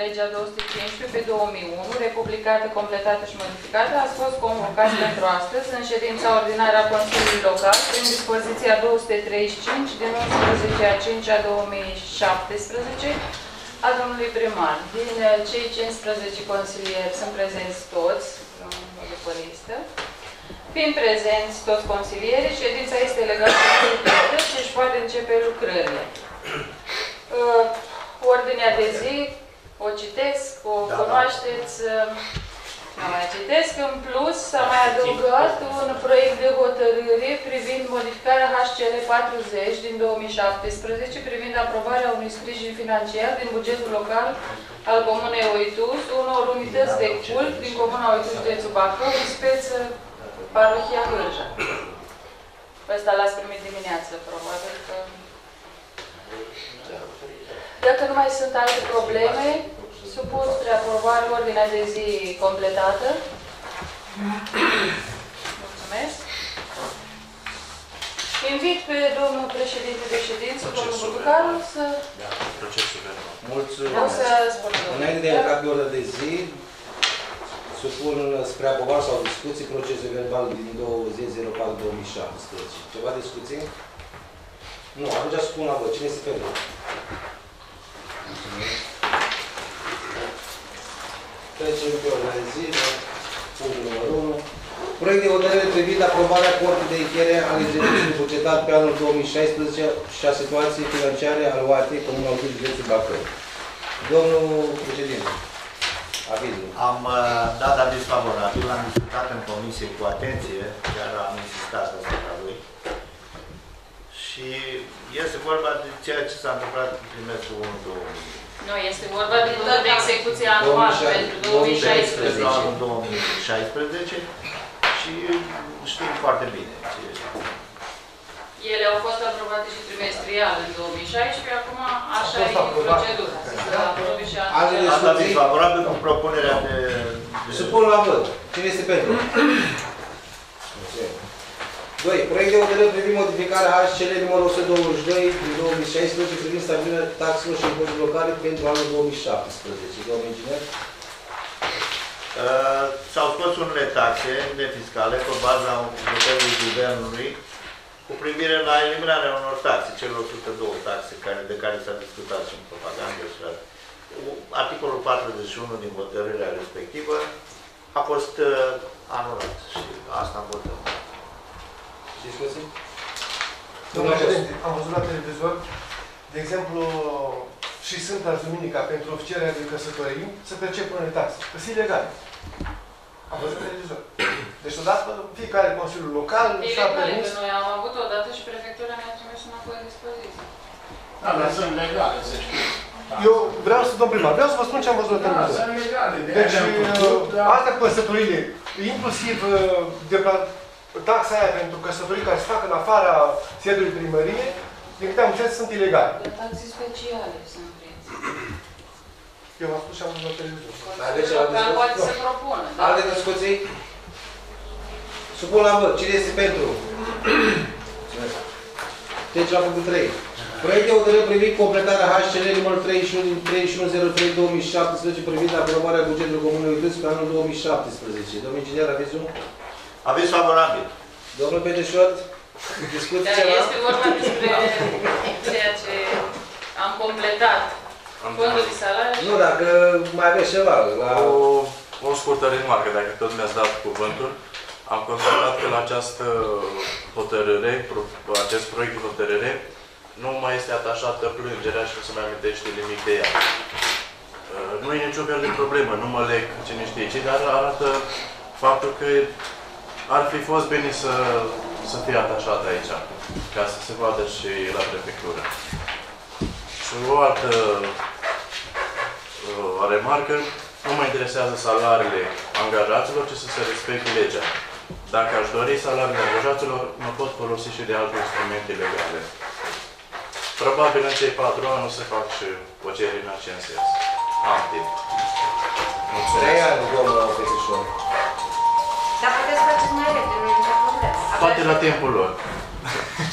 legea 215 pe 2001, republicată, completată și modificată, ați fost convocați pentru astăzi în ședința ordinară a Consiliului Local prin dispoziția 235 din 11 a 5 a 2017 a domnului primar. Din cei 15 consilieri sunt prezenți toți, după listă. Fiind prezenți toți consilierii, ședința este legată de și își poate începe lucrările. Ordinea de zi, o citesc, o cunoașteți, nu mai citesc. În plus, s-a mai adăugat un proiect de hotărâre privind modificarea HCL 40 din 2017, privind aprobarea unui sprijin financiar din bugetul local al Comunei Oitus, unor unități de cult din Comuna Oitus, județul Bacău, în speță parohia Hârja. Ăsta l-ați primit dimineață, probabil că... Dacă nu mai sunt alte probleme, supun spre aprobare ordinea de zi completată. Mulțumesc. Invit pe domnul președinte de ședință, domnul Buducaru, să... Mulțumesc. Înainte de a intra pe ordinea de zi, supun spre aprobare sau discuții procesul verbal din 20.04.2017. Ceva discuții? Nu, atunci supun la vot. Cine este pentru? Trecem pe ordinea de zi, punctul numărul 1. Proiect de hotărâre privind aprobarea cortului de încheiere al exercițiului bugetar pe anul 2016 și a situației financiare al OAT Comuna Oitus, județul Bacău. Domnul președinte, avizul. Am dat aviz favorabil, l-am discutat în comisie cu atenție, chiar am insistat asupra lui. Și este vorba de ceea ce s-a întâmplat în trimestrul 1-2000. Nu, este vorba de tot de execuția anuală pentru 2016. Pentru anul 2016 și știm foarte bine ce... Ele au fost aprobate și trimestrial în 2016, acum așa e procedura. Am aviz favorabil cu propunerea de... Supun la vot. Cine este pentru? 2. Proiect de hotărâre privind modificarea HCL numărul 122 din 2016 privind stabilirea taxelor și impozitelor locale pentru anul 2017. Domnul inginer? S-au scos unele taxe nefiscale pe baza hotărârii guvernului cu privire la eliminarea unor taxe, celor 102 taxe de care s-a discutat și în propagandă. Articolul 41 din hotărârea respectivă a fost anulat și asta am votat. Discuții? Domnule președinte, am văzut la televizor, de exemplu, și Sfânta Duminica pentru oficierea de căsătorii să percep unele taxe. Sunt ilegale. Am văzut la televizor. Deci odată fiecare Consiliul Local și-a permis... Noi am avut odată și prefectura ne-a trimis înapoi în dispoziție. Da, dar sunt legale, să știu. Eu vreau să, domn primar, vreau să vă spun ce am văzut la televizor. Da, sunt legale. Deci, astea cu căsătorile, inclusiv de taxa aia pentru căsătorii care se fac în afara sediului primăriei, din câte am înțeles, sunt ilegale. De taxe speciale sunt prinse. Eu v-am spus și am văzut la televizor. Local poate să propună. Alte discuții? Supun la vot. Cine este pentru? Deci la punctul 3. Proiect de hotărâre privind completarea HCL numărul 3103/2017 privind aprobarea bugetului Comunei Oitus pe anul 2017. Domnul inginer, avizul? Aviz favorabil. Domnul Peteșot? Discuții ceva? Este vorba despre ceea ce am completat. Fondul de salariu. Nu, dacă mai aveți ceva. O scurtă remarcă, dacă tot mi-ați dat cuvântul. Am constatat că la această hotărâre, acest proiect de hotărâre, nu mai este atașată plângerea și nu se mai amintește nimic de ea. Nu e niciun fel de problemă, nu mă leg cine știe ce, dar arată faptul că ar fi fost bine să fie atașat aici, ca să se vadă și la prefectură. Și o altă remarcă, nu mă interesează salariile angajaților, ci să se respecte legea. Dacă aș dori salariile angajaților, mă pot folosi și de alte instrumente legale. Probabil în cei 4 ani o să fac și o cerere în acest sens. Am timp. Mulțumesc. 3 ani, domnul Peteșor. Dar puteți faceți mai repede, nu e nicio problemă. Poate la timpul lor.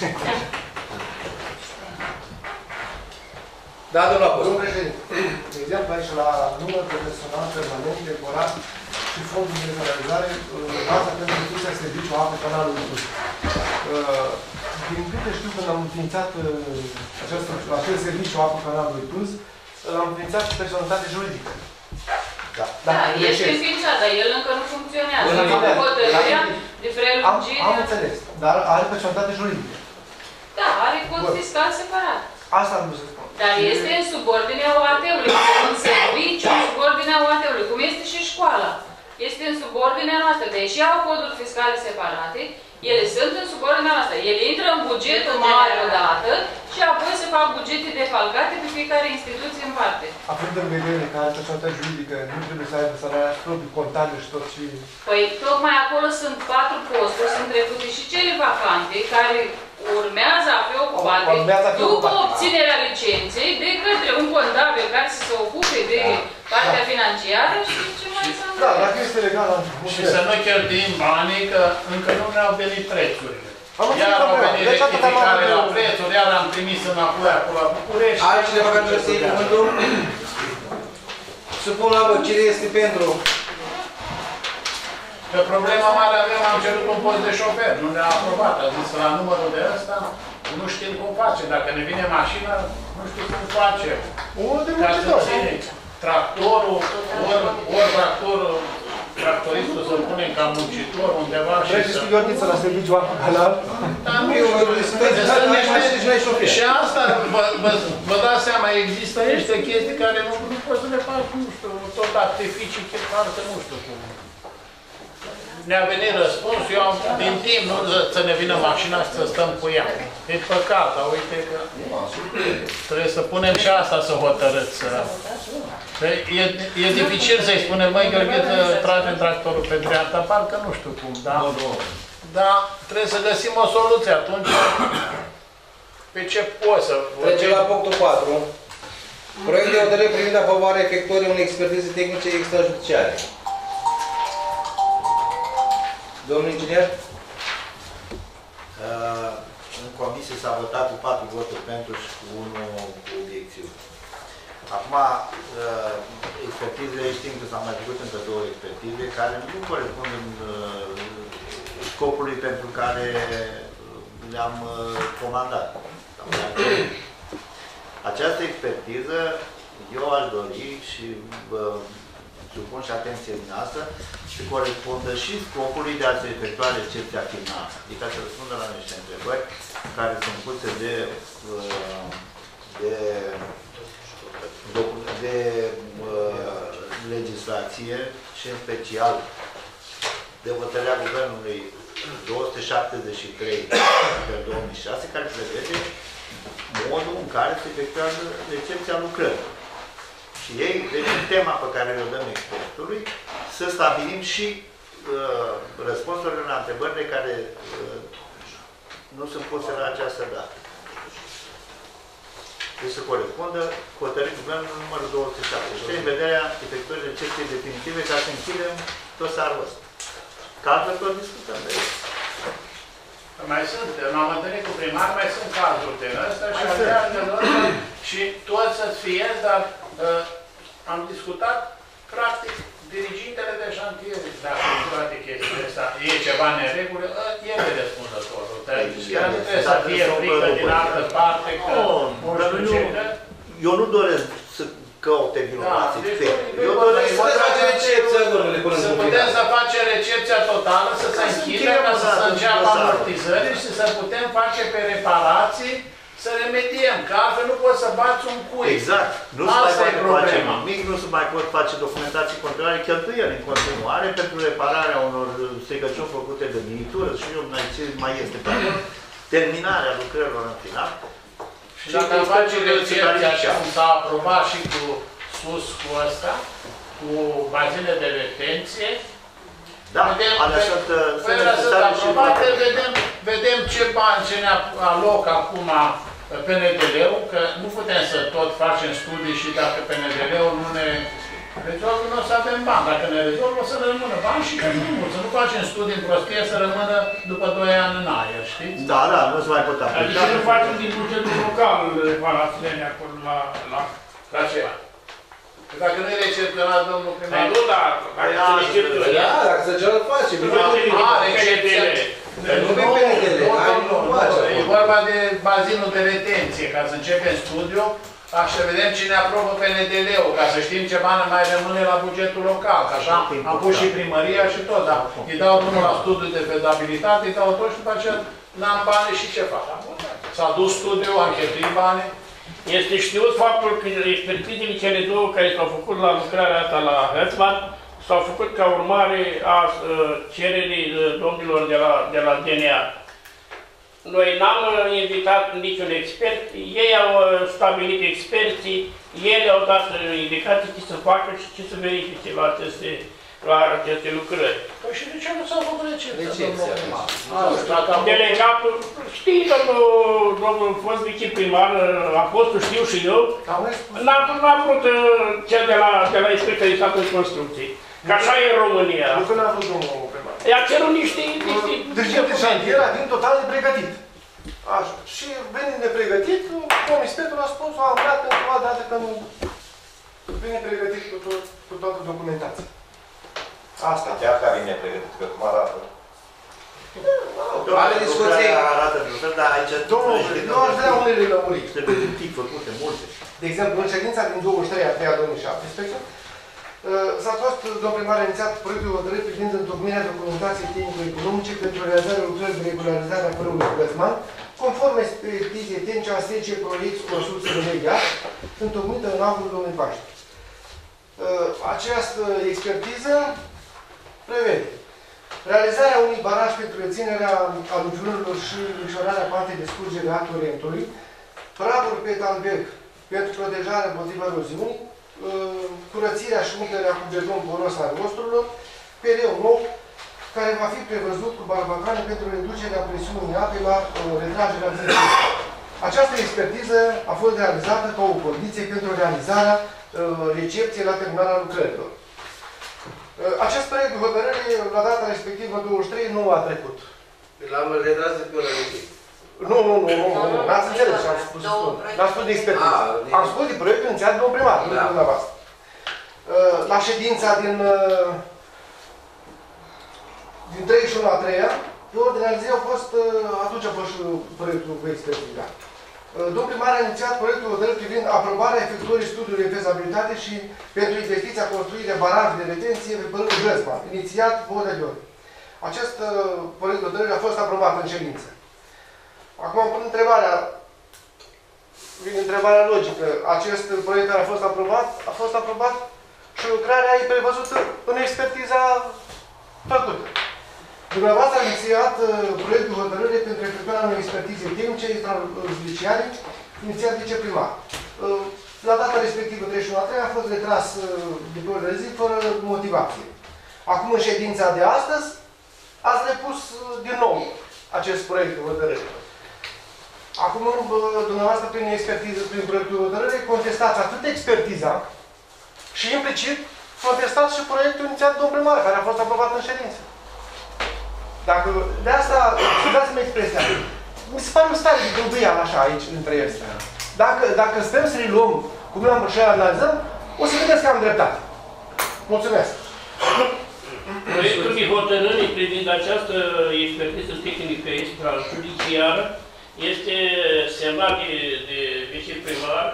Da, domnul Apostol. Domnul președinte, exemplu, aici la număr de personal permanent, temporar și fondul de realizare, baza pentru instituția serviciu apă canalului Plus. Din câte știu, când am înființat acel serviciu apă canalului Plus, l-am înființat și personalitate juridică. Da, ești înființat, dar el încă nu funcționează. Hotărârea de prelungire... Am înțeles, dar are personalitate juridică. Da, are cod fiscal separat. Asta am vrut să spun. Dar este în subordinea OAT-ului, în serviciu, în subordinea OAT-ului, cum este și școala. Este în subordinea noastră, deși au coduri fiscale separate, ele sunt în subordinea noastră. Ele intră în bugetul mare odată și apoi se fac bugete defalcate pe fiecare instituție în parte. Având în vedere că are personalitate juridică, nu trebuie să aibă salariat propriu, contabil și tot și... Păi tocmai acolo sunt 4 posturi, sunt trecute și cele vacante care urmează a fi ocupate după obținerea licenței de către un contabil care să se ocupe de partea financiară și ce mai înseamnă. Da, dacă este legal, și să nu cheltuim banii, că încă nu ne-au venit prețurile. Iar au venit rectificare la prețuri, iar am trimis înapoi acolo la București. Altcineva care trebuie să iei cuvântul? Supun la vot. Cine este pentru? Că problema mare avem, am cerut un post de șofer, nu ne-a aprobat. A zis la numărul de ăsta, nu știm cum face. Dacă ne vine mașina, nu știu cum face. Ca să ține tractorul, ori tractorul, tractoristul să-l punem ca muncitor undeva și să... Vrei Iorniță la serviciu apă canal? Dar nu, și asta, vă dați seama, există niște chestii care nu poți să le faci, nu știu, tot artificii, foarte nu știu cum. Ne-a venit răspuns, eu am, din timp, nu să ne vină mașina și să stăm cu ea. E păcat, dar uite că trebuie să punem și asta să hotărâți. E dificil să-i spunem, măi, Gheorghe, tragem tractorul pe dreapta, parcă nu știu cum, da? Dar trebuie să găsim o soluție atunci. Pe ce poți să... Trecem la punctul 4. Proiect de hotărâre privind aprobarea efectuării unei expertize tehnice extrajudiciare. Domnul inginer? În comisie s-a votat cu 4 voturi pentru și cu 1 cu obiecțiune. Acum, expertizele, știm că s-au mai făcut încă 2 expertize care nu corespund în scopului pentru care le-am comandat. Această expertiză, eu aș dori și supun și atenție din asta, să corespundă și scopului de a se efectua recepția finală. Adică să răspundă la niște întrebări care sunt puse de legislație și în special de hotărârea Guvernului 273 pe 2006, care prevede modul în care se efectuează recepția lucrării. Și ei, deci tema pe care o dăm expertului, să stabilim și răspunsurile la întrebările care nu sunt puse la această dată. Deci să corespundă cu hotărârea Guvernului numărul 273 în vederea efectuării recepției definitive ca să închidem dosarul ăsta. Că altfel tot discutăm de el. Mai sunt, m-am întâlnit cu primar, mai sunt cazuri de ăsta și aleargă și toți să-ți fie, dar am discutat, practic, dirigintele de șantier, dacă toate chestiile astea, e ceva neregulă, el e răspunzătorul. Dar nu trebuie să fie frică din altă parte, că nu știu ce. Eu nu doresc să caute vinovații pe. Eu doresc să face recepția, domnule, până să putem să facem recepția totală, să se închidă, ca să se înceapă amortizări și să putem face pe reparații, să remediem, că altfel nu poți să bați un cui. Exact. Nu se mai poate face nimic, nu se mai pot face documentații controlare, cheltuieli în continuare pentru repararea unor stricăciuni făcute de minitură și eu mai este pe acolo, terminarea lucrărilor în final. Și dacă am face recepția așa cum s-a aprobat și cu sus cu ăsta, cu bazine de retenție, da, alea sunt aprobate, vedem ce bani ce ne aloc acum PNDL-ul, că nu putem să tot facem studii și dacă PNDL-ul nu ne rezolvă, nu o să avem bani. Dacă ne rezolvă, o să rămână bani și mai mult. Să nu facem studii în prostie, să rămână după 2 ani în aer, știți? Da, da, nu se mai pot aplica. Adică nu facem din bugetul local reparațiile acolo la ce? Dacă nu e recepționat, domnul primar... Nu, dar dacă se recepționează... Da, dacă se ceva face. Nu E vorba de bazinul de retenție, ca să începem studiul, să vedem cine aprobă PNDL-ul, ca să știm ce bani mai rămâne la bugetul local. Așa am pus și primăria și tot, dar îi dau drumul la studiul de fezabilitate, îi dau tot și după aceea n-am bani și ce fac? S-a dus studiul, am cheltuit bani. Este știut faptul că expertizele cele două care s-au făcut la lucrarea asta la Hățman s-au făcut ca urmare a cererii domnilor de la DNA. Noi n-am invitat niciun expert, ei au stabilit experții, ei au dat indicații ce să facă și ce să verifice la aceste lucrări. Păi și de ce nu s-au făcut recepția? Delegatul, știi, domnul fost viceprimar, a fost, știu și eu, n-a vrut cel de la inspecția de stat în construcții. Că așa e în România. Nu că n-a vrut domnul primar. I-a cerut niște... Dirigent de șantier a venit total nepregătit. Așa. Și venind nepregătit, domnul inspector a spus, a amânat pentru o dată că nu vine pregătit cu toată documentația. Asta. Chiar că vine pregătit, că cum arată. Are discuție. Arată lucruri, dar aici... Domnul, nu aș vrea unele lămuriri. Trebuie un pic făcute, multe. De exemplu, în ședința din 23/3/2017, s-a fost, domnul primar, inițiat proiectul de hotărâre privind întocmirea documentației tehnico-economice pentru realizarea lucrării de regularizare a părului Găzman, conform expertiziei tehnice a SC Proiect Construcție de Media, întocmită în anul 2014. Această expertiză prevede realizarea unui baraj pentru reținerea aluviunilor și micșorarea pantei de scurgere a torentului, praguri pe talbec pentru protejarea împotriva eroziunii, curățirea și umplerea cu beton poros al rosturilor, pereu nou, care va fi prevăzut cu barbacane pentru reducerea presiunii apei la retragerea țării. Această expertiză a fost realizată ca o condiție pentru realizarea recepției la terminarea lucrărilor. Acest proiect de hotărâre, la data respectivă 23, nu a trecut. L-am retras de pe ăla. Nu, n-ați înțeles ce am spus. N-am spus de expertiză. Am spus de proiectul inițiat de domnul primar, nu de dumneavoastră. La ședința din 31/3, pe ordinea zi au fost, atunci a fost și proiectul cu expertiză. Domnul primar a inițiat proiectul hotărâre privind aprobarea efectuării studiului de fezabilitate și pentru investiția construirii de baraj de retenție pe părâul Găzman, inițiat Vodea de Ori. Acest proiect de hotărâre a fost aprobat în ședință. Acum îmi pun întrebarea, vine întrebarea logică. Acest proiect care a fost aprobat și lucrarea e prevăzută în expertiza făcută. Dumneavoastră a inițiat proiectul de hotărâre pentru efectuarea unei expertize tehnice extrajudiciare, inițiat viceprimar. La data respectivă, 31/3, a fost retras de pe ordine de zi fără motivație. Acum, în ședința de astăzi, ați repus din nou acest proiect de hotărâre. Acum, dumneavoastră, prin expertiză, prin proiectul de hotărâre, contestați atât expertiza și implicit contestați și proiectul inițiat de domnul primar, care a fost aprobat în ședință. Dacă, de asta, dați-mi expresia, mi se pare un stare de gâlbâială așa aici, între astea. Dacă stăm să le luăm cum le-am și analizăm, o să vedeți că am dreptate. Mulțumesc! Proiectul de hotărâre privind această expertiză tehnică extrajudiciară este semnat de viceprimar,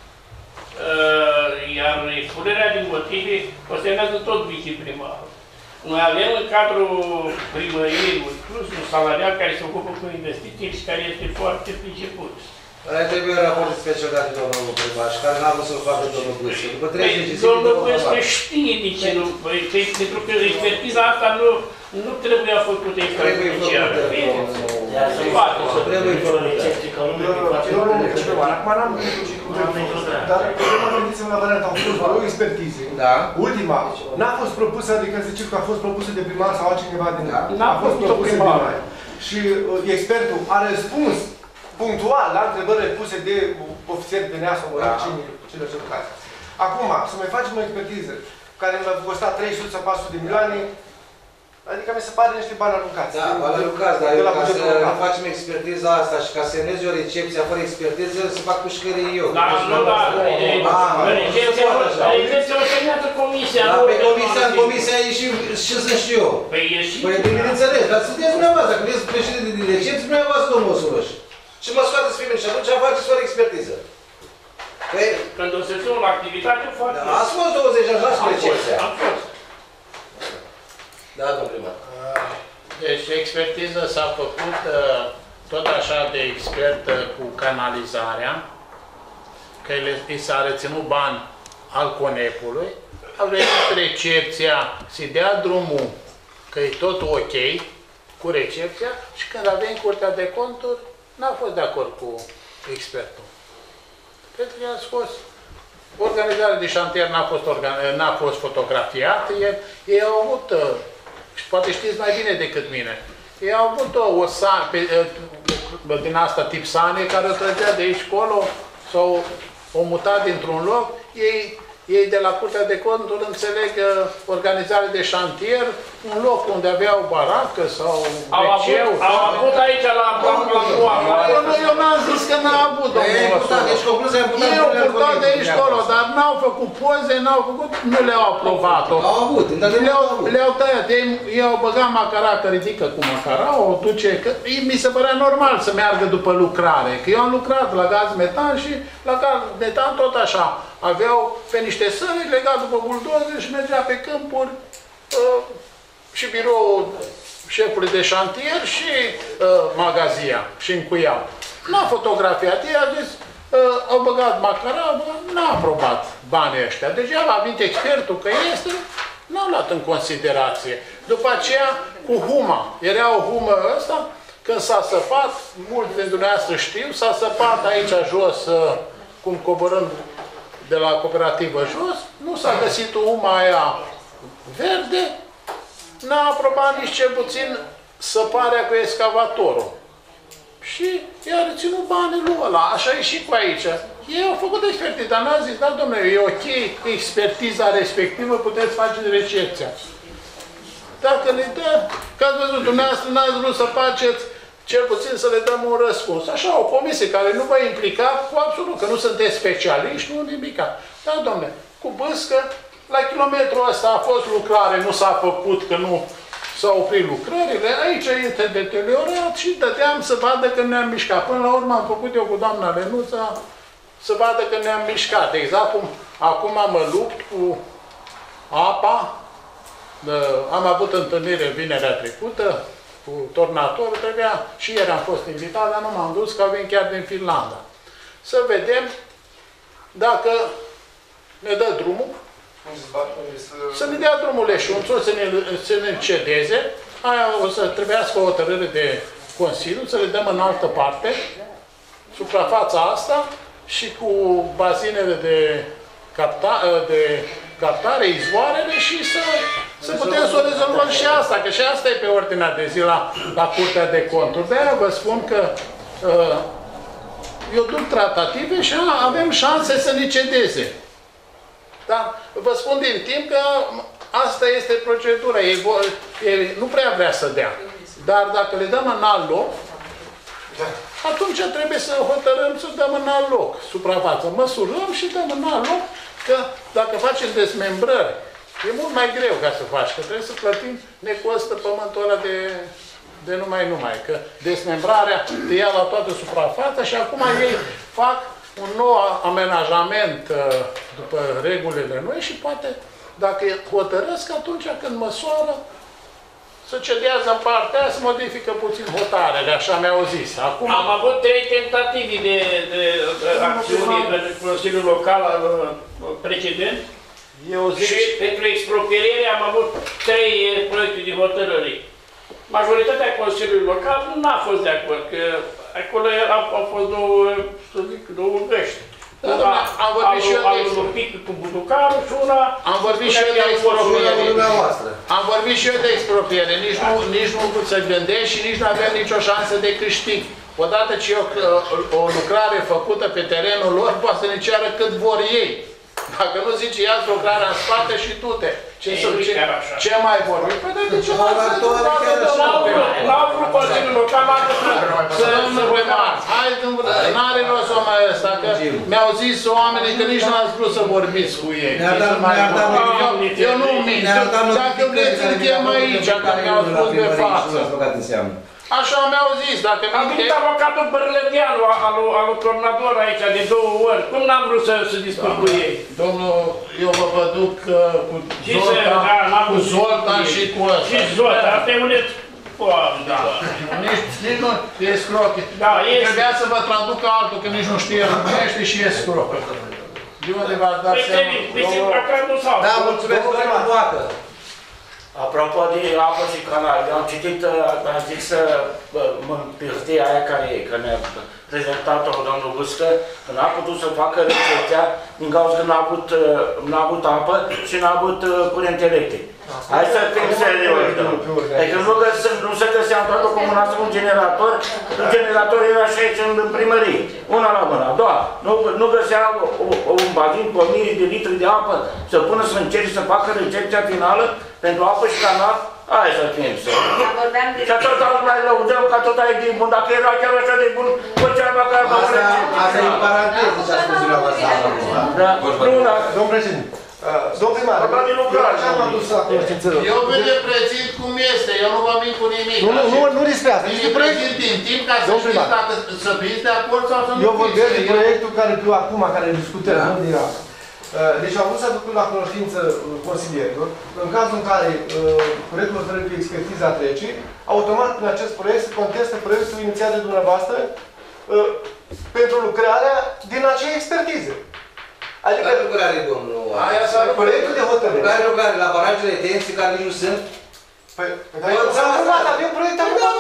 iar expunerea de motive o semnează tot viceprimarul. Noi avem în cadrul primăriei inclus un salariat care se ocupă cu investiții și care este foarte priceput. Aia trebuie un raport special dat de domnul primar și care n-a vrut să-l facă domnul Bâscă. După 30 de zile, domnul Bâscă știe de ce nu, pentru că expertiza asta nu trebuia făcută extrajudiciară. Trebuie făcută. Trebuie făcută. Acum n-am dar problema gândiți-vă la varianta, au fost o expertize. Ultima, n-a fost propusă, adică ziceți că a fost propusă de primar sau altcineva din a fost propusă de primar. Și expertul a răspuns punctual la întrebările puse de ofițeri de neasă, cine se lucrează. Acum, să mai facem o expertiză care ne va costa 300 sau 400 de milioane, Adică mi se pare niște bani aruncați. Da, bani aruncați, dar de la ca să bugetul local. nu facem expertiza asta și ca să semnezi o recepție fără expertiză, se fac pușcării eu. Da, nu, da, recepția o semnează comisia. Da, pe comisia e și sunt și eu. Păi e și... Păi bineînțeles, dar sunteți dumneavoastră, dacă vreți președinte din recepție, dumneavoastră, domnul Suroș. Și mă scoateți pe mine și atunci faceți fără expertiză. Păi... Când o să fiu la activitate, fac... Ați fost 20 de ani la recepția. Am fost. Da, domnul primar. Deci expertiză s-a făcut tot așa de expert cu canalizarea, că i s-a reținut bani al CONEP-ului, a venit recepția, să-i dea drumul că e tot ok cu recepția și când a venit Curtea de Conturi, n-a fost de acord cu expertul. Pentru că a scos organizarea de șantier, n-a fost fotografiată, ei au avut, și poate știți mai bine decât mine, ei au avut o sană, din asta tip sane, care o trăgea de aici colo, sau o mutat dintr-un loc, ei de la Curtea de Conturi înțeleg organizare de șantier, un loc unde aveau baracă sau wc-ul. Au avut aici la Eu n-am zis că n-a avut, domnul ăsta. Ei au purtat de aici colo, dar n-au făcut poze, n-au făcut, nu le-au aprobat-o. Au avut, le-au tăiat, ei au băgat macara, că ridică cu macara, o duce, că mi se părea normal să meargă după lucrare, că eu am lucrat la gaz metan și la gaz metan tot așa. Aveau pe niște sări legat după buldoze și mergea pe câmpuri și biroul șefului de șantier și magazia și încuiau. N-a fotografiat, ei a zis, au băgat macara, n-a aprobat banii ăștia. Degeaba a venit expertul că este, n-au luat în considerație. După aceea, cu huma, era o humă ăsta, când s-a săpat, mulți dintre dumneavoastră știu, s-a săpat aici jos, cum coborând de la cooperativă jos, nu s-a găsit uma aia verde, n-a aprobat nici cel puțin săparea cu excavatorul. Și i-a reținut banii lui ăla, așa e și cu aici. Ei au făcut expertiză, dar n-a zis, da, domnule, e ok expertiza respectivă, puteți face recepția. Dacă le dă, că ați văzut, dumneavoastră n-ați vrut să faceți, cel puțin să le dăm un răspuns. Așa, o comisie care nu vă implica cu absolut, că nu sunteți specialiști, nu nimica. Da, domnule, cu Bâscă, la kilometrul ăsta a fost lucrare, nu s-a făcut, că nu s-au oprit lucrările, aici este deteriorat și dădeam să vadă că ne-am mișcat. Până la urmă am făcut eu cu doamna Lenuța să vadă că ne-am mișcat. Exact cum acum mă lupt cu apa. Am avut întâlnire vinerea trecută cu tornatorul, trebuia, și ieri am fost invitat, dar nu m-am dus, că vin chiar din Finlanda. Să vedem dacă ne dă drumul, să ne dea drumul leșunțul, să ne cedeze, aia o să trebuiască o hotărâre de Consiliu, să le dăm în altă parte, suprafața asta și cu bazinele de captare, izvoarele și să putem să o rezolvăm și asta, că și asta e pe ordinea de zi la Curtea de Conturi. De-aia vă spun că eu duc tratative și avem șanse să ne cedeze. Dar vă spun din timp că asta este procedura. Ei nu prea vrea să dea. Dar dacă le dăm în alt loc, atunci trebuie să hotărâm să dăm în alt loc suprafață. Măsurăm și dăm în alt loc, că dacă facem desmembrări, e mult mai greu ca să faci, că trebuie să plătim, ne costă pământul ăla de numai, că desmembrarea te ia la toată suprafața și acum ei fac un nou amenajament după regulile noi și poate, dacă hotărăsc, atunci când măsoară, să cedează în partea aia, să modifică puțin hotarele, așa mi-au zis. Acum... Am avut 3 tentative de acțiuni în Consiliul Local precedent. Și pentru expropriere am avut 3 proiecte de hotărâri. Majoritatea Consiliului Local nu a fost de acord, că acolo au fost două găști. Am vorbit și eu de expropriere cu Buducarul și una... Am vorbit și eu de expropriere. Am vorbit și eu de expropriere. Nici nu pot să gândesc și nici nu avem nicio șansă de câștig. Odată ce o lucrare făcută pe terenul lor, poate să ne ceară cât vor ei. Dacă nu zice, ia-ți lucrarea în spate și du-te. Ce mai vorbim? Păi de ce n-au vrut Consiliul Local să nu remarc. Hai, n-are rost să mai ăsta, că mi-au zis oamenii că nici n-ați vrut să vorbiți cu ei. Eu nu mint. Dacă vreți să chem aici, că mi-au spus pe față. Așa mi-au zis, dacă am venit avocatul Bărlădeanu, al tornador aici, de 2 ori. Cum n-am vrut să discut cu ei? Domnul, eu vă duc cu Zoltan și cu ăsta. Și Zoltan, asta e uneți. Nici nu e scroche. Trebuia să vă traduc altul, că nici nu știe românește și e scroche. De unde v-ați dat seama? Da, mulțumesc, domnul Boacă. Apropo de apă și canal, eu am citit, am zis pe hârtia aia că ne-a prezentat-o domnul Buscă, că n-a putut să facă recepția din cauza că n-a avut apă și n-a avut curent electric. Hai să fim serios, adică nu se găsea în toată comuna un generator, un generator era și aici în primărie, una la mână, a doua. Nu găsea un bazin cu 1000 de litri de apă să pună să încerce să facă recepția finală pentru apă și canal. Hai să fim serios. Și tot mai lăudăm ca tot ai de bun, dacă era chiar așa de bun, făcea măcar la asta e paranteză ce a spus dumneavoastră. Domnul președinte. Domnul primar, așa m-am dus la cunoștințelor. Eu vă reprezint cum este, eu nu vă mint cu nimic. Nu despre asta. Îi reprezint din timp ca să știți dacă să fiți de acord sau să nu fiți. Eu vorbesc de proiectul care acum, care discutăm, nu din asta. Deci am vrut să aduc la cunoștință consilierilor, în cazul în care proiectul hotărât cu expertiza trece, automat în acest proiect se contestă proiectul inițiat de dumneavoastră pentru lucrarea din acea expertiză. Adică lucrare, domnul. Proiectul de hotărâre. Lucrare la barajele de tensie care nici nu sunt. Păi, avem proiect aprobat.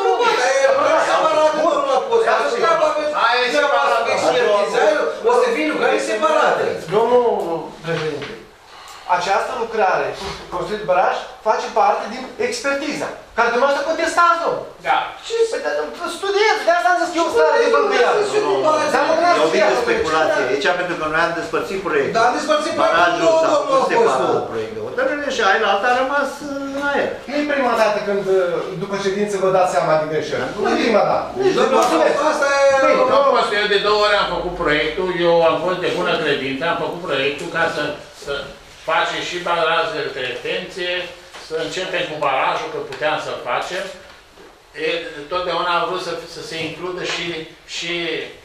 O să fie lucrare separate. Domnul președinte, această lucrare cu construit baraj face parte din expertiza, care dumneavoastră contestați, domnul. Da. Studiez, de asta am zis că eu stare de bălbuială. Eu vin de speculație aici pentru că noi am despărțit proiectul. Dar am despărțit barajul s-a pus separat proiectul. Hotărâre și aia, alta a rămas în aer. Nu e prima dată când după ședință vă dați seama de greșeli. Nu e prima dată. Asta e... Eu de 2 ori am făcut proiectul, eu am fost de bună credință, am făcut proiectul ca să face și barajele de retenție, să începem cu barajul, că puteam să-l facem. Totdeauna am vrut să se includă și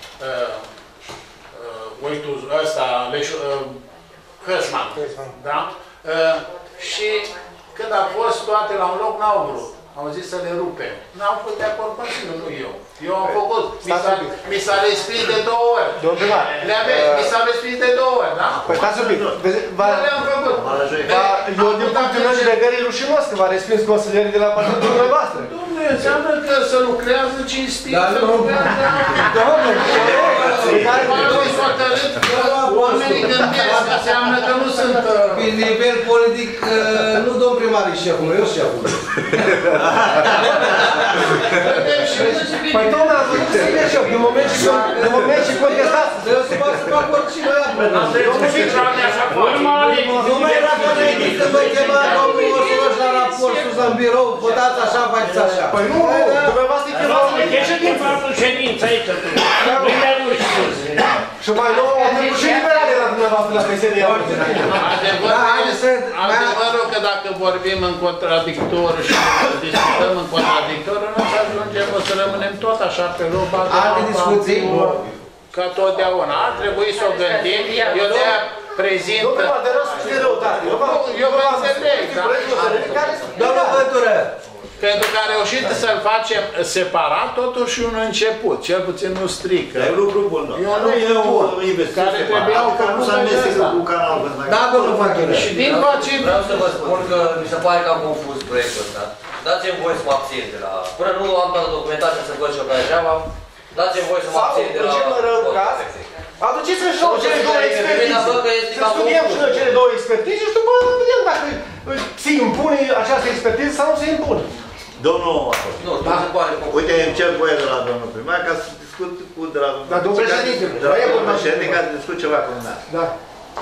uitul ăsta, Hăsman. Da? Și când a fost toate la un loc, n-au vrut. Au zis să le rupem. N-am fost de acord cu Consiliul, nu eu. Eu am făcut. Mi s-a respins de 2 ori. Le aveți, mi s-a respins de 2 ori, da? Păi stați un pic. Le-am făcut. Eu din punctul meu de vedere e rușinos că v-a respins consilierii de la partidul dumneavoastră. Dom'le, înseamnă că să lucrează cinstit, să lucrează... Dom'le, oamenii gândesc, înseamnă că nu sunt... Pe nivel politic, nu domn primar e șeful, eu șeful. Păi domnule, am văzut să fie șef, din moment ce contestați. Eu să fac oricine ăia. Nu mai era că înainte să vă chema domnul Osoș la raport sus în birou, votați așa, faceți așa. Păi nu, dumneavoastră chemați. Ieși din față ședință aici, și mai nou, și liberal era dumneavoastră la PSD. Adevărul că dacă vorbim în contradictoriu și discutăm în contradictoriu, nu să ajungem, o să rămânem tot așa pe loc. Alte discuții? Ca totdeauna. Ar trebui să o gândim. Eu de-aia prezint... Nu, prima de rău și de răutate. Eu vă înțeleg, da? Doamna Vătură! Pentru că a reușit să-l facem separat, totuși un început, cel puțin nu strică. E un lucru bun, e un lucru bun, care trebuiau că nu s-a amestecat cu canalul. Da, domnul Vătură. Și din facem... Vreau să vă spun că mi se pare că am confuz proiectul ăsta. Dați-mi voie să mă abțin de la... Până nu am toată documentația să văd și-o pe treaba, dați-mi voie să mă abțin de la... Aduceți-mi și nouă cele 2 expertize. Să studiem și noi cele 2 expertize și după aceea vedem dacă se impune această expertiză sau nu se impune. Domnul, nu se poate. Uite, îmi cer voie de la domnul primar ca să discut cu de la domnul președinte. De la domnul președinte ca să discut ceva cu dumneavoastră. Da.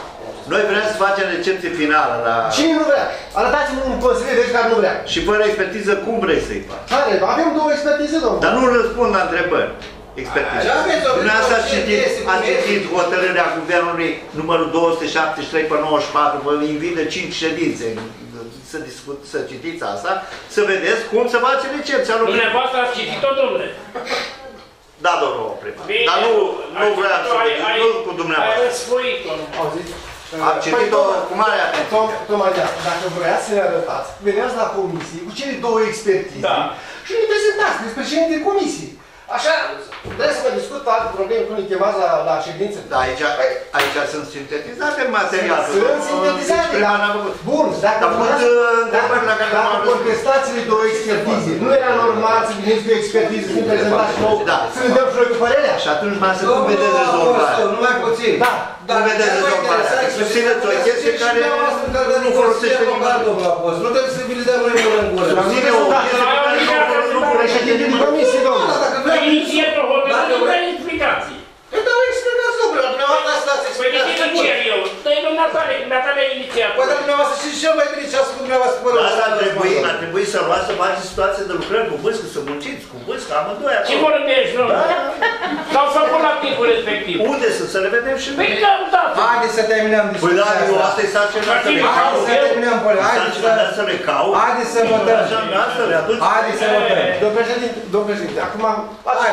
Noi vrem să facem recepție finală la... Cine nu vrea? Arătați-mi un consilier de care nu vrea. Și fără expertiză, cum vrei să-i faci? Care? Avem 2 expertize, domnule. Dar nu răspund la întrebări. Expertiză. Dumneavoastră ați citit hotărârea Guvernului numărul 273 pe 94, vă invit de 5 ședințe să citiți asta, să vedeți cum se face recepția lui. Dumneavoastră ați citit-o, domnule? Da, domnul primar. Dar nu vreau să vedem, nu cu dumneavoastră. Ai răsfoit-o. Auziți? Am citit-o cu mare atenție. Tocmai de asta, dacă vreați să ne arătați, veneați la comisie cu cele 2 expertize și ne prezentați despre președintele comisiei. Așa, vreți să vă discut alte probleme când îi chemați la ședință? Da, aici sunt sintetizate materialul. Sunt sintetizate, dar... Bun, dacă contestați cele 2 expertize, nu era normal să veniți cu expertize, să ne prezentați și nouă, să ne dăm și noi cu părerea? Și atunci mai să cum vedeți rezolvarea. Numai puțin. Da. Cum vedeți rezolvarea. Susțineți o chestie care nu folosește nimeni. Nu trebuie să vi le dăm noi mână în gură. Susține o chestie care nu folosește din comisie, domnule. Inițiat o hotărâre, nu dai explicații. Păi dau explicații, domnule, dumneavoastră stați Păi de explicații. ce nu cer eu? Dă-i dumneavoastră inițiat. Păi dar dumneavoastră știți cel mai bine ce a spus dumneavoastră până Asta ar trebui să luați să faceți situație de lucrări cu vâscă, să munciți cu vâscă, amândoi Ce acolo. vorbești, domnule? S-au făcut la timpul respectiv. Unde să le vedem și Păi noi? da. Haideți să terminăm Păi da, discuția eu asta. asta e sarcina să le Haideți caut. să terminăm, păi, Sarcina să le caut. haideți să votăm. Să le aduc. Haideți să votăm. Domnul președinte, acum... Hai,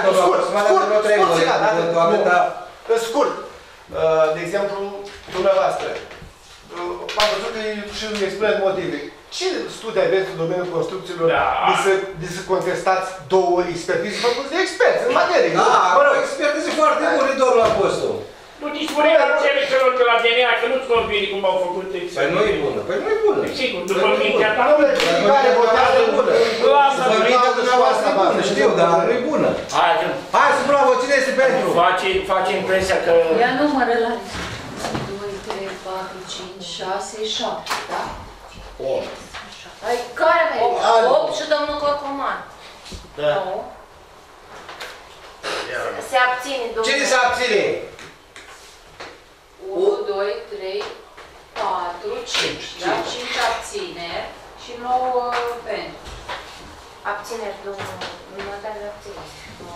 Scurt. De exemplu, dumneavoastră, am văzut că și îmi expuneți motive. Ce studii aveți în domeniul construcțiilor de să contestați 2 expertize făcute de experți în materie? Da, expertize foarte bune, domnul apostol. Nu dispune la celor de la DNA că nu-ți convine cum au făcut experții. Păi nu e bună, păi nu e bună. Sigur, după mintea ta. Care votează bună? După mintea dumneavoastră e bună, știu, dar nu e bună. Hai să bravo, cine este pentru? Face impresia că... Ia numără la 2, 3, 4, 5, 6, 7, da? 8. Ai care mai 8 și domnul Cocoman. Da. Se abține, domnul. Cine se abține? 1, 2, 3, 4, 5. Da? 5 abțineri și 9 pentru. Abțineri, domnul. Notare de abțineri.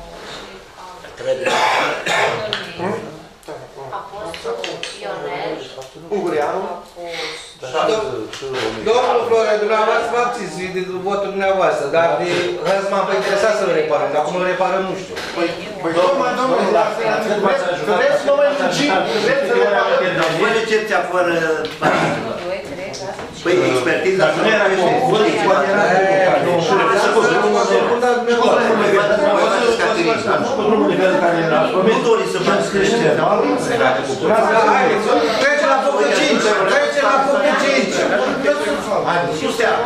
9 și Apostol, Ionel. Ungureanu. Domnul Flore, dumneavoastră vă abțiți de votul dumneavoastră, dar de Hăzman vă interesa să-l reparăm, dar cum îl reparăm nu știu. Păi tocmai, domnule, că vreți să mă mai muncim, că vreți să reparăm. Fă recepția fără... 2, 3, 4, 5. Păi expertiza să nu era nu doriți să faci creștere. Trece la punctul 5! Trece la punctul 5! Nu stea.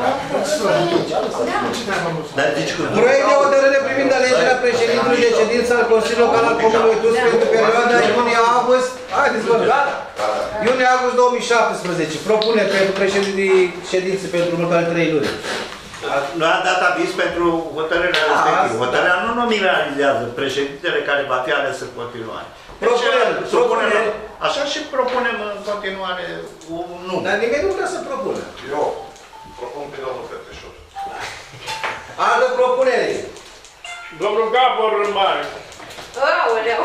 Proiect de hotărâre privind alegerea președintelui de ședință al Consiliului Local al Comunului Tus pentru perioada iunie-august. Haideți, vă gata? Iunie-august 2017. Propune pentru președintii ședințe pentru următoarele 3 luni. Nu a dat aviz pentru hotărârea respectivă. Hotărârea nu nominalizează președintele care va fi ales în continuare. Propunem, așa și propunem în continuare un nume. Dar nimeni nu vrea să propună. Eu propun pe domnul Petrișor. Altă propunere. Domnul Gabor Mare. Aoleu!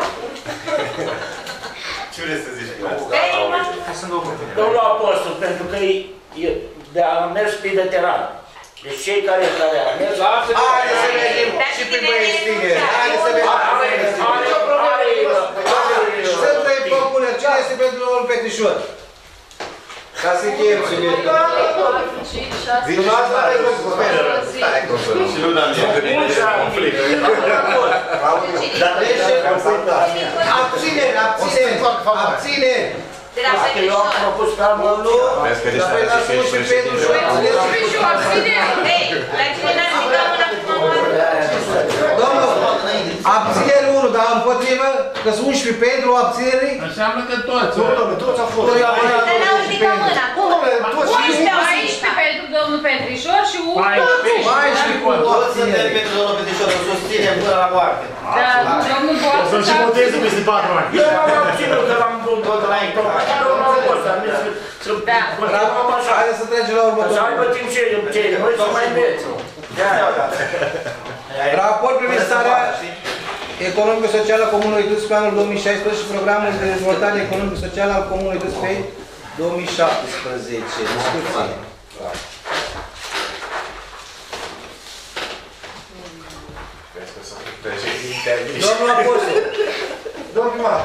Ce vreți să zici? Domnul Apostol, pentru că a mers pe veteran. Deci cei care au mers... Haideți să vedem și pe băieți tineri. Haideți să vedem. Sunt 3 propuneri. Cine este pentru domnul Petrișor? Ca să încheiem subiectul. 4, 5, 6, Vino la asta, Și nu da-mi conflict. Abțineri, abțineri, abțineri. De la Dacă eu am propus pe anul Nu, dar pe lasă-mă și pentru și Hei, la cine n-ar striga mâna cu Domnul, abțineri 1, dar împotrivă, că sunt 11 pentru abțineri. Înseamnă că toți. Toți au fost. Dar n-au ridicat mâna. Cum? 11 pentru domnul Petrișor și 1 14 cu Toți suntem pentru domnul Petrișor, îl susținem până la moarte. Da, domnul Boață. Eu m-am abținut că l-am vrut tot la informație, domnul Acosta, Haideți să trecem la următorul. să aibă timp și noi să mai înveți. Raport privind starea economico-socială a Comunității pe anul 2016 și programul de dezvoltare economico-socială al Comunității pe 2017. Discuție. Domnul Apostol. Domnul primar,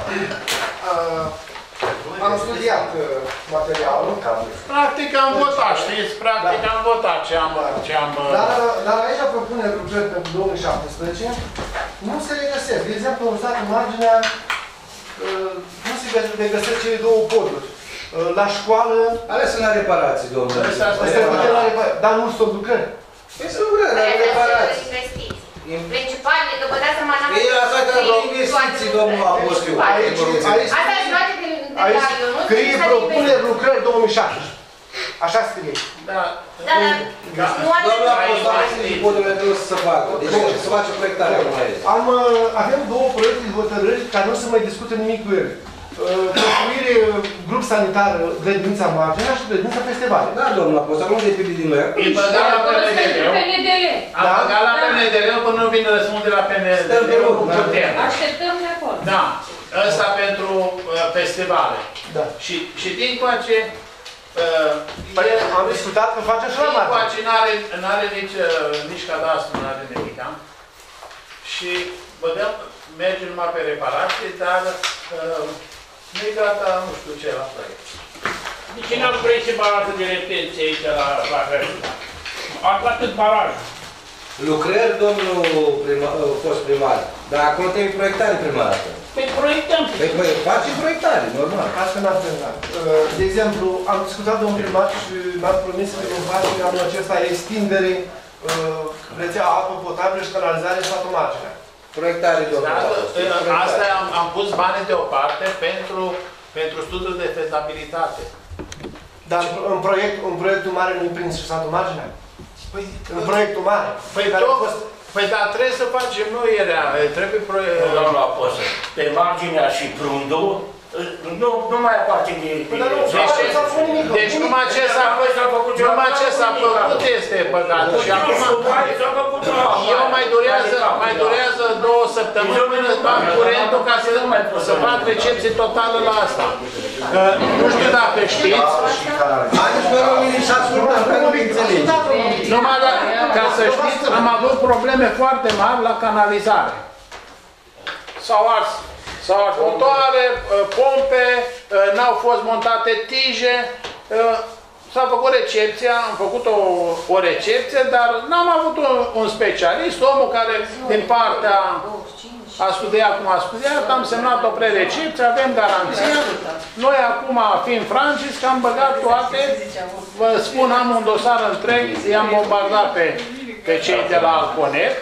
am studiat materialul. Practic am votat, știți? Practic am votat ce am... Dar aici propuneri lucrări pentru 2017 nu se regăsesc. De exemplu, în stat în marginea nu se regăsesc cele două poduri. La școală... Ale sunt la reparații, domnule. Dar nu sunt lucrări. Păi sunt lucrări, la reparații. Principalele, că vă dați seama, n-am... Ei, asta că la investiții, domnul Apostol. Asta e luate din detaliu, nu? Scrie propuneri lucrări 2017. Așa scrie. Da, dar nu are... Domnul Apostol, podurile trebuie să se facă. Deci să face proiectarea acum aici. Avem două proiecte de hotărâri care nu se mai discută nimic cu ele. Construire grup sanitar grădinița Marginea și grădinița Festival. Da, domnul Apostol, nu depinde din noi. Îi băgat la PNDL. Am băgat la PNDL până nu vine răspuns de la PNDL cu putere. Așteptăm de acolo. Da, ăsta pentru festivale. Da. Și din coace... Am discutat că facem și la Marginea. Din coace n-are nici cadastru, n-are nimic. Și băgăm, mergem numai pe reparații, dar nu-i gata, nu știu ce la proiect. De ce n-am proiect și barajul de retenție aici la Hărț? Atât barajul. Lucrări, domnul fost primar. Dar acolo trebuie proiectare prima dată. Păi proiectăm. Păi facem proiectare, normal. Asta n-am terminat. De exemplu, am discutat domnul primar și mi-am promis că vom face anul acesta extindere rețea apă potabilă și canalizare în satul Marginea. Proiectare, domnul. Asta am pus banii deoparte pentru studiul de fezabilitate. Dar în proiectul mare nu-i prins și satul Marginea? În proiectul mare. Păi dar trebuie să facem noi era, trebuie proiectul. Domnul Apostol, pe Marginea și Prundul, nu mai aparțin de... Deci numai ce s-a făcut este păcat. Și acum eu mai durează 2 săptămâni până îți bag curentul ca să fac recepție totală la asta. Nu știu dacă știți. Haideți pe românii și ascultăm, că nu-i înțelegi. Numai ca să știți, am avut probleme foarte mari la canalizare. S-au ars motoare, pompe, n-au fost montate tije, s-a făcut recepția, am făcut o recepție, dar n-am avut un specialist, omul care din partea a studiat cum a studiat, am semnat o prerecepție, avem garanție. Noi acum, fiind Francis, că am băgat toate, vă spun, am un dosar întreg, i-am bombardat pe cei de la Alconet,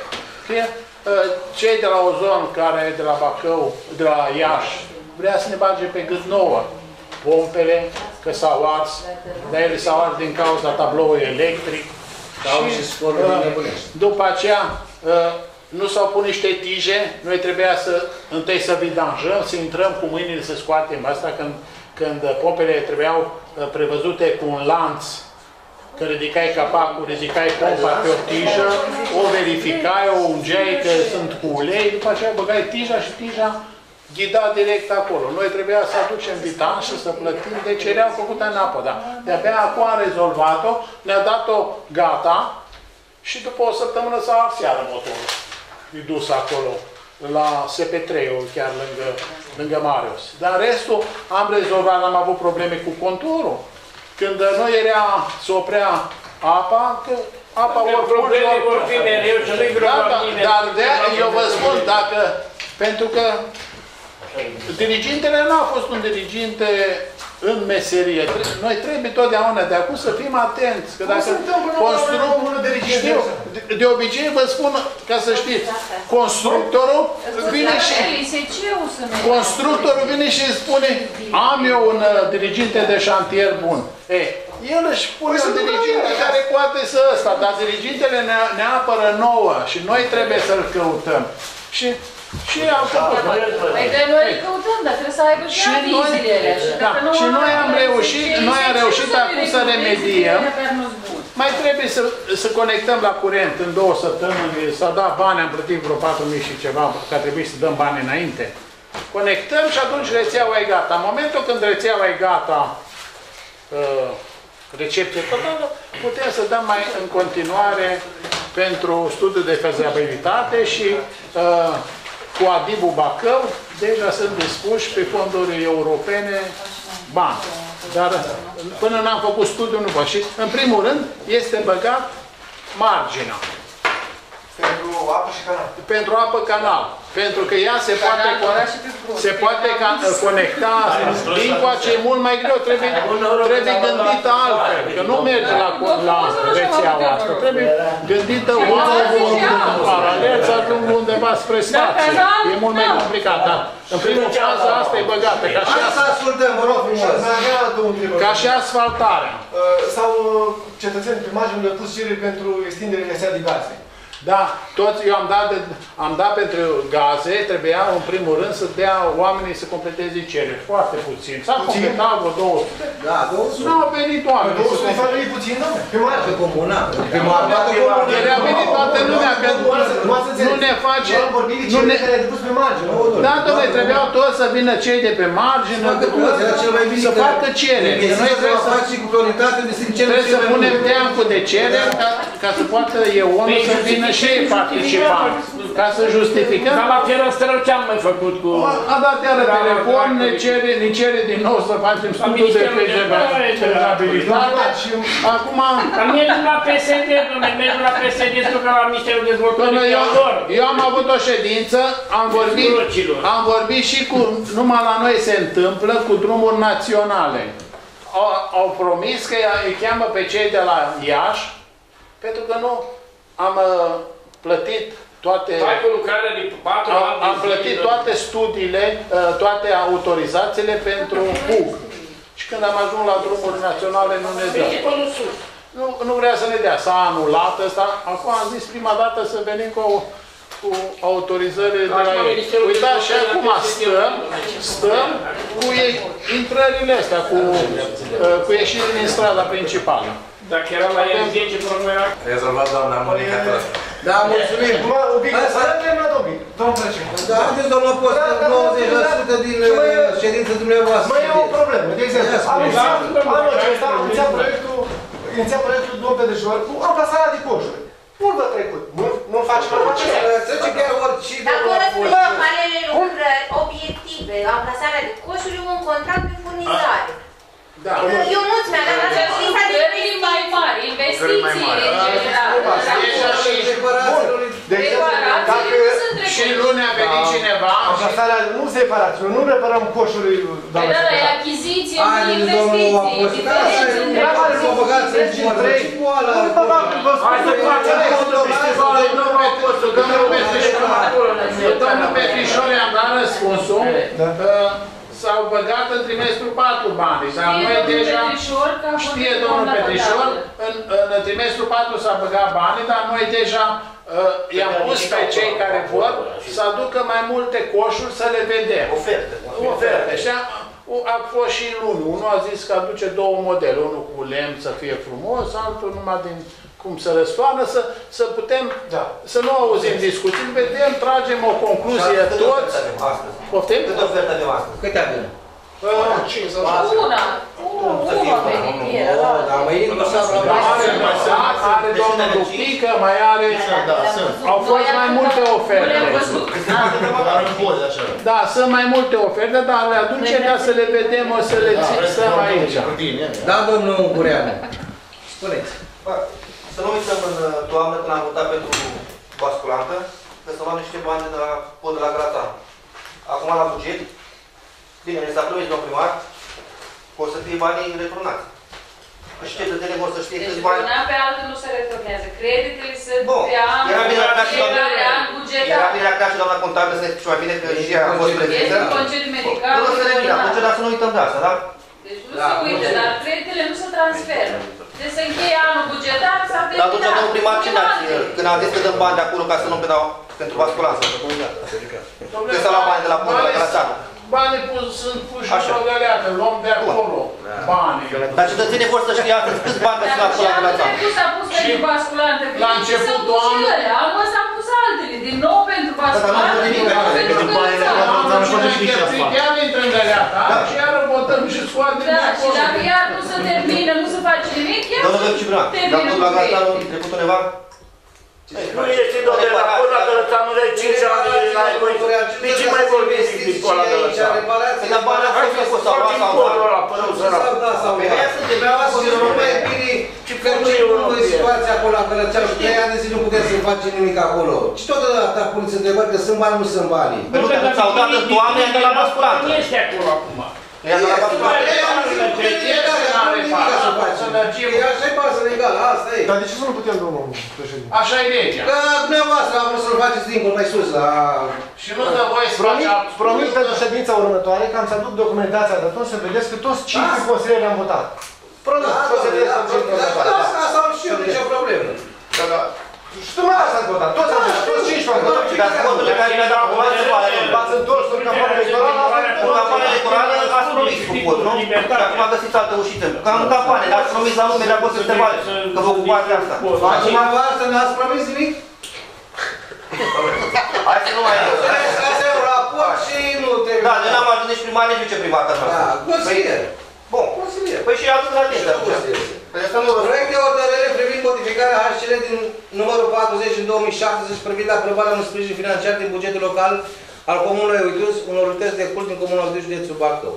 cei de la Ozon, care de la Bacău, de la Iași, vrea să ne bage pe gât nouă pompele, că s-au ars, dar ele s-au ars din cauza tabloului electric. Și după aceea nu s-au pus niște tije, noi trebuia întâi să vidanjăm, să intrăm cu mâinile să scoatem asta, când pompele trebuiau prevăzute cu un lanț. Că ridicai capacul, ridicai pompa pe o tijă, o verificai, o ungeai că sunt cu ulei, după aceea băgai tija și tija ghida direct acolo. Noi trebuia să aducem vitan și să plătim, deci erau făcute în apă, da. De-abia acum am rezolvat-o, ne-a dat-o gata și după o săptămână s-a ars iară motorul. E dus acolo, la SP3-ul, chiar lângă Marius. Dar restul am rezolvat, am avut probleme cu conturul. Când noi era, se oprea apa, că apa probleme vor fi mereu și nu-i vreo mine. Dar eu vă spun, pentru că dirigintele nu a fost un diriginte în meserie. Noi trebuie totdeauna de acum să fim atenți. Că dacă știu, de obicei vă spun, ca să știți, constructorul vine și spune am eu un diriginte de șantier bun. El își pune un diriginte care poate să ăsta, dar dirigintele ne apără nouă și noi trebuie să-l căutăm. Și Și am făcut. Păi de noi îl căutăm, dar trebuie să aibă și avizile alea. Și noi am reușit acum să remediem. Mai trebuie să conectăm la curent în 2 săptămâni. S-a dat bani, am plătit vreo 4.000 și ceva, că a trebuit să dăm bani înainte. Conectăm și atunci rețeaua e gata. În momentul când rețeaua e gata, recepție totală, putem să dăm mai în continuare pentru studiul de fezabilitate și cu Adibu Bacău deja sunt dispuși pe fonduri europene bani. Dar până n-am făcut studiul nu pot. Și în primul rând este băgat marginea. Pentru apă și canal. Pentru apă canal. Pentru că ea se poate conecta. Din coace e mult mai greu. Trebuie gândită altfel. Că nu merge la rețeaua asta. Trebuie gândită paralel să ajungă undeva spre spație. E mult mai complicat. Dar în primul caz asta e băgată. Ca și asfaltarea. Sau cetățenii pe margine le-au pus cereri pentru extinderea rețea de gaze. Da, toți eu am dat pentru gaze, trebuia în primul rând să dea oamenii să completeze cereri, foarte puțin. S-a completat vreo 200. Da, 200. Nu au venit oameni. 200 de familii puțin, nu? Pe margine comună. Pe margine comună. A venit toată lumea, că nu ne face... Nu ne depus pe margine. Da, dom'le, trebuiau toți să vină cei de pe margine, să facă cereri. Noi trebuie să punem teancul de cereri ca să poată EON-ul să vină și ei participanți, ca să justificăm. Dar la Ferăstrău ce-am mai făcut cu... A dat iară telefon, ne cere din nou să facem studiul de fezabilitate. Acum... Dar mergem la PSD, dom'le, mergem la PSD, că la Ministerul Dezvoltării Viitor. Eu am avut o ședință, am vorbit și cu... Numai la noi se întâmplă cu drumuri naționale. Au promis că îi cheamă pe cei de la Iași, pentru că nu... Am plătit toate... Am plătit toate studiile, toate autorizațiile pentru PUG. Și când am ajuns la drumuri naționale, nu ne dă. Nu vrea să ne dea. S-a anulat ăsta. Acum am zis prima dată să venim cu autorizări de la ei. Uitați, și acum stăm cu intrările astea, cu ieșirile din strada principală. Dacă era la M10, problema era... Rezolvat doamna Monica. Da, mulțumim. Să ne terminat un pic. Domnul președinte. Da, haideți, domnul Post, 90% din ședința dumneavoastră. Mai e o problemă. De exemplu, anul acesta am inițiat proiectul Domn Petrișor cu amplasarea de coșuri. Nu-l vă trecut. Nu-l facem anul acesta. Trece chiar oricine. Dacă răspunde marele lucrări obiective, amplasarea de coșuri, un contract de furnizare. Da. Eu nu-ți mi-am dat așa lista de investiții mai mari, investiții în general. Și luni a venit cineva. Amplasarea nu separație, nu reparăm coșuri. Păi da, e achiziție, investiții. Era mare lucru, băgați în G3. Hai să facem domnul Petrișor i-am dat răspunsul. S-au băgat în trimestrul 4 bani. Noi deja știe domnul Petrișor, în trimestrul 4 s-a băgat bani, dar noi deja i-am pus pe cei care vor să aducă mai multe coșuri să le vedem. Oferte. Și a fost și luni. Unul a zis că aduce 2 modele. Unul cu lemn să fie frumos, altul numai din cum să răstoarnă, să putem, să nu auzim discuții, vedem, tragem o concluzie toți. Poftim? Câte oferte avem astăzi? Câte avem? Una a venit. Dar mai are domnul Dupică, mai are... Au fost mai multe oferte. Da, sunt mai multe oferte, dar le aduce ca să le vedem, o să le stăm aici. Da, domnul Ungureanu. Spuneți. Să nu uităm în toamnă, când am votat pentru basculantă, că să luăm niște bani de la pod de la Gratan. Acum la buget, bine, ne s-a promis domnul primar, că o să fie banii returnați. Și cetățenii vor să știe câți bani... Deci, una pe altul nu se returnează. Creditele sunt pe an, bugetar. Era bine acasă și doamna contabilă să ne explice mai bine că și ea a fost prezentă. Este concediu medical. Nu o să revină, atunci, dar să nu uităm de asta, da? Deci nu se uită, dar creditele nu se transferă. Deci se încheie anul bugetar, s-a terminat. Dar atunci, domnul primar, ce dați? Când am zis că dăm bani de acolo ca să nu pentru basculanță. Că s-a luat bani de la podul de la țară. Banii sunt puși pe găleată, luăm de acolo banii. Dar cetățenii vor să știe astăzi câți bani merg la acolo de la țară. S-a pus pentru basculantă, la începutul anului. Anul ăsta am pus altele, din nou pentru basculantă, din nou pentru găleată. Iar intră în găleată, și iar votăm și scoatem de acolo. Și dacă iar nu se termină, nu se face nimic, iar se termină. Domnul Gălățanu, trecut undeva? Nu este doar de la Pod la Gălățanu de 5 ani n-ai voi. De ce mai vorbiți din Pod la Gălățanu? Dar banii asta nu fost sau luat sau dat. Aia să trebuia să nu mai bine că nu e situația acolo la Gălățanu și 3 ani de zi nu putem să facem nimic acolo. Și tot atâta poliție întrebări că sunt bani, nu sunt banii. Pentru că s-au dat în toamnă, de la basculantă. Nu este acolo acum. Ea de la basculantă. Așa e bază legală, asta e. Dar de ce să nu putem, domnul președinte? Așa e legea. Că dumneavoastră am vrut să-l faceți dincolo, mai sus, la... Și nu dă voie să faci... Promit pentru ședința următoare că am să aduc documentația de atunci să vedeți că toți 5 consilieri am votat. Promit, toți să vedeți asta am și eu, deci e o problemă. Și dumneavoastră ați votat, toți am votat, toți 5 am votat. Dar voturile care le-a dat v-ați întors în campania electorală, în campania electorală ați promis cu vot, nu? Și acum găsiți altă ușită. Ca în campanie, dar ați promis la lume, le-a fost câteva că vă ocupați de asta. Dumneavoastră n-ați promis nimic? Hai să nu mai... Asta e un raport și nu trebuie... Da, de n-am ajuns nici primar, nici viceprimar. Da, consilier. Bun. Păi și atât la tine. Proiect de hotărâre privind modificarea HCL din numărul 40 în 2017 privind aprobarea unui sprijin financiar din bugetul local al Comunului Uituz, unor unități de cult din Comuna Uituz, județul Bacău.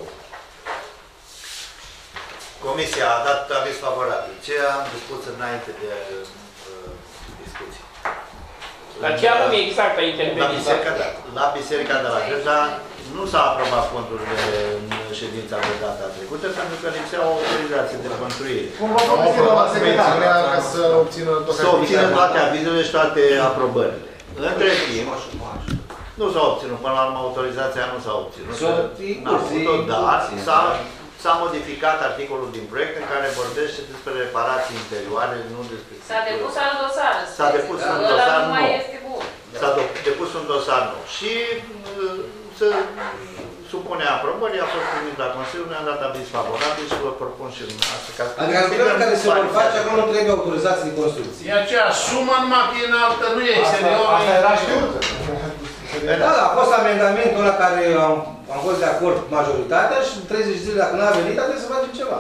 Comisia a dat aviz favorabil. Ce am spus înainte de discuții? La ce anume exact a intervenit? La Biserica de la Gârda nu s-a aprobat fondurile în ședința de data trecută pentru că lipsea o autorizație de construire. Cum v-a promis la secretarea ca să obțină toate avizele și toate aprobările. Între timp, nu s-a obținut, până la urmă autorizația nu s-a obținut. N-a făcut-o, dar s-a modificat articolul din proiect în care vorbește despre reparații interioare, nu despre... S-a depus alt dosar. S-a depus un dosar nou. S-a depus un dosar nou. Și să supune aprobării, a fost primit la Consiliu, ne-a dat aviz favorabil și vă propun și dumneavoastră. Adică lucrările care se vor face, acolo nu trebuie autorizații de construcție. E aceeași sumă, numai că e înaltă, nu e exterior. Asta era știută. Da, a fost amendamentul ăla care am fost de acord majoritatea și 30 zile, dacă n-a venit, trebuie să facem ceva.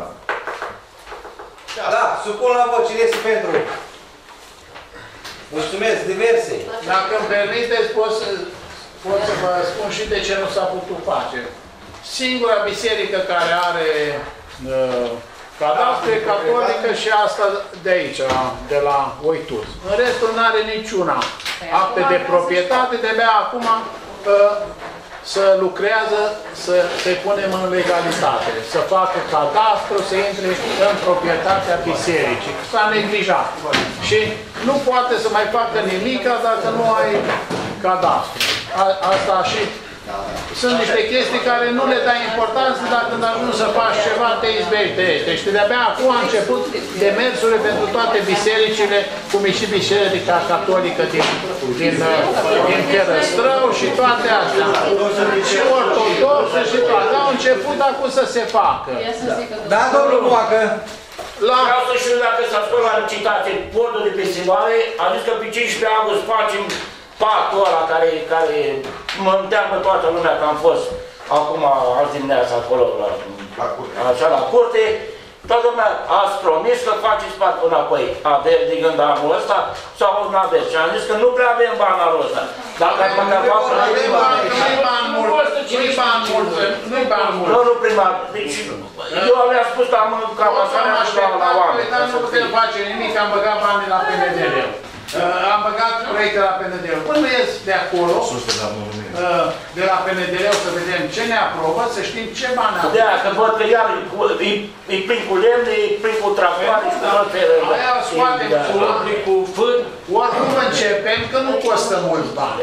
Da, supun la vot. Cine este pentru? Mulțumesc, diverse. Dacă îmi permiteți, pot să vă spun și de ce nu s-a putut face. Singura biserică care are cadastru e catolică și asta de aici, de la Uituz. În restul nu are niciuna. Acte de proprietate, de-abia acum să lucrează, să-i punem în legalitate, să facă cadastru, să intre în proprietatea bisericii. S-a neglijat. Și nu poate să mai facă nimic dacă nu ai cadastru. Asta și sunt niște chestii care nu le dai importanță, dar când ajungi să faci ceva, te izbește. Și de-abia acum a început demersurile pentru toate bisericile, cum e și Biserica Catolică din Cherăstrău și toate astea. Și ortodoxe și toate. Au început acum să se facă. Da, domnul Boacă. Vreau să știu dacă s-a scos la licitate podul de pe Siloare, a zis că pe 15 august facem patul ăla care mă înteamnă toată lumea că am fost acum azi dimineața acolo așa la curte. Toată lumea ați promis că faceți patul înapoi. Aveți de gând anul ăsta sau nu aveți? Și am zis că nu prea avem bani anul ăsta. Dacă ar măcar fac nu-i bani mult, nu-i bani mult, nu-i bani mult. Domnul primar, deci eu am spus că am asemenea și la oameni. Dar nu putem face nimic, am băgat banii la PNDL. Am băgat proiecte la PNDL. Până ies de acolo, de la PNDL, să vedem ce ne aprobă, să știm ce bani avem. Da, că văd că iar îi prind cu lemn, îi prind cu trafoare și cu alte... Aia scoatem cu fân, oricum începem, că nu costă mulți bani.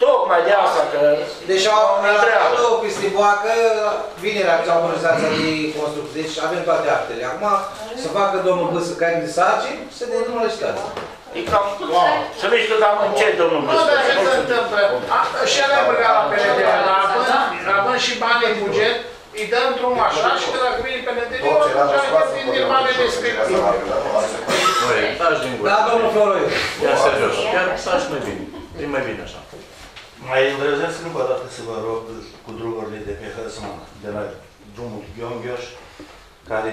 Tocmai de asta că... Deci la o Pistiboacă, vinerea pe autorizația de construcție, deci avem toate actele. Acum să facă domnul Bâsă care de sarcini, să ne dăm la licitație. E cam... Să vezi că cam încet, domnul Bâsă. Nu, dar ce se întâmplă? Și ele am băgat la PND, având și bani în buget, îi dăm drumul așa și că dacă vine PND, atunci vin din banii respective. Taci din gură. Da, domnul Floroiu. Ia serios, chiar taci mai bine. E mai bine așa. Mai îndrăznesc încă o dată să vă rog cu drumurile de pe Hăsman, de la drumul Gheongheoș, care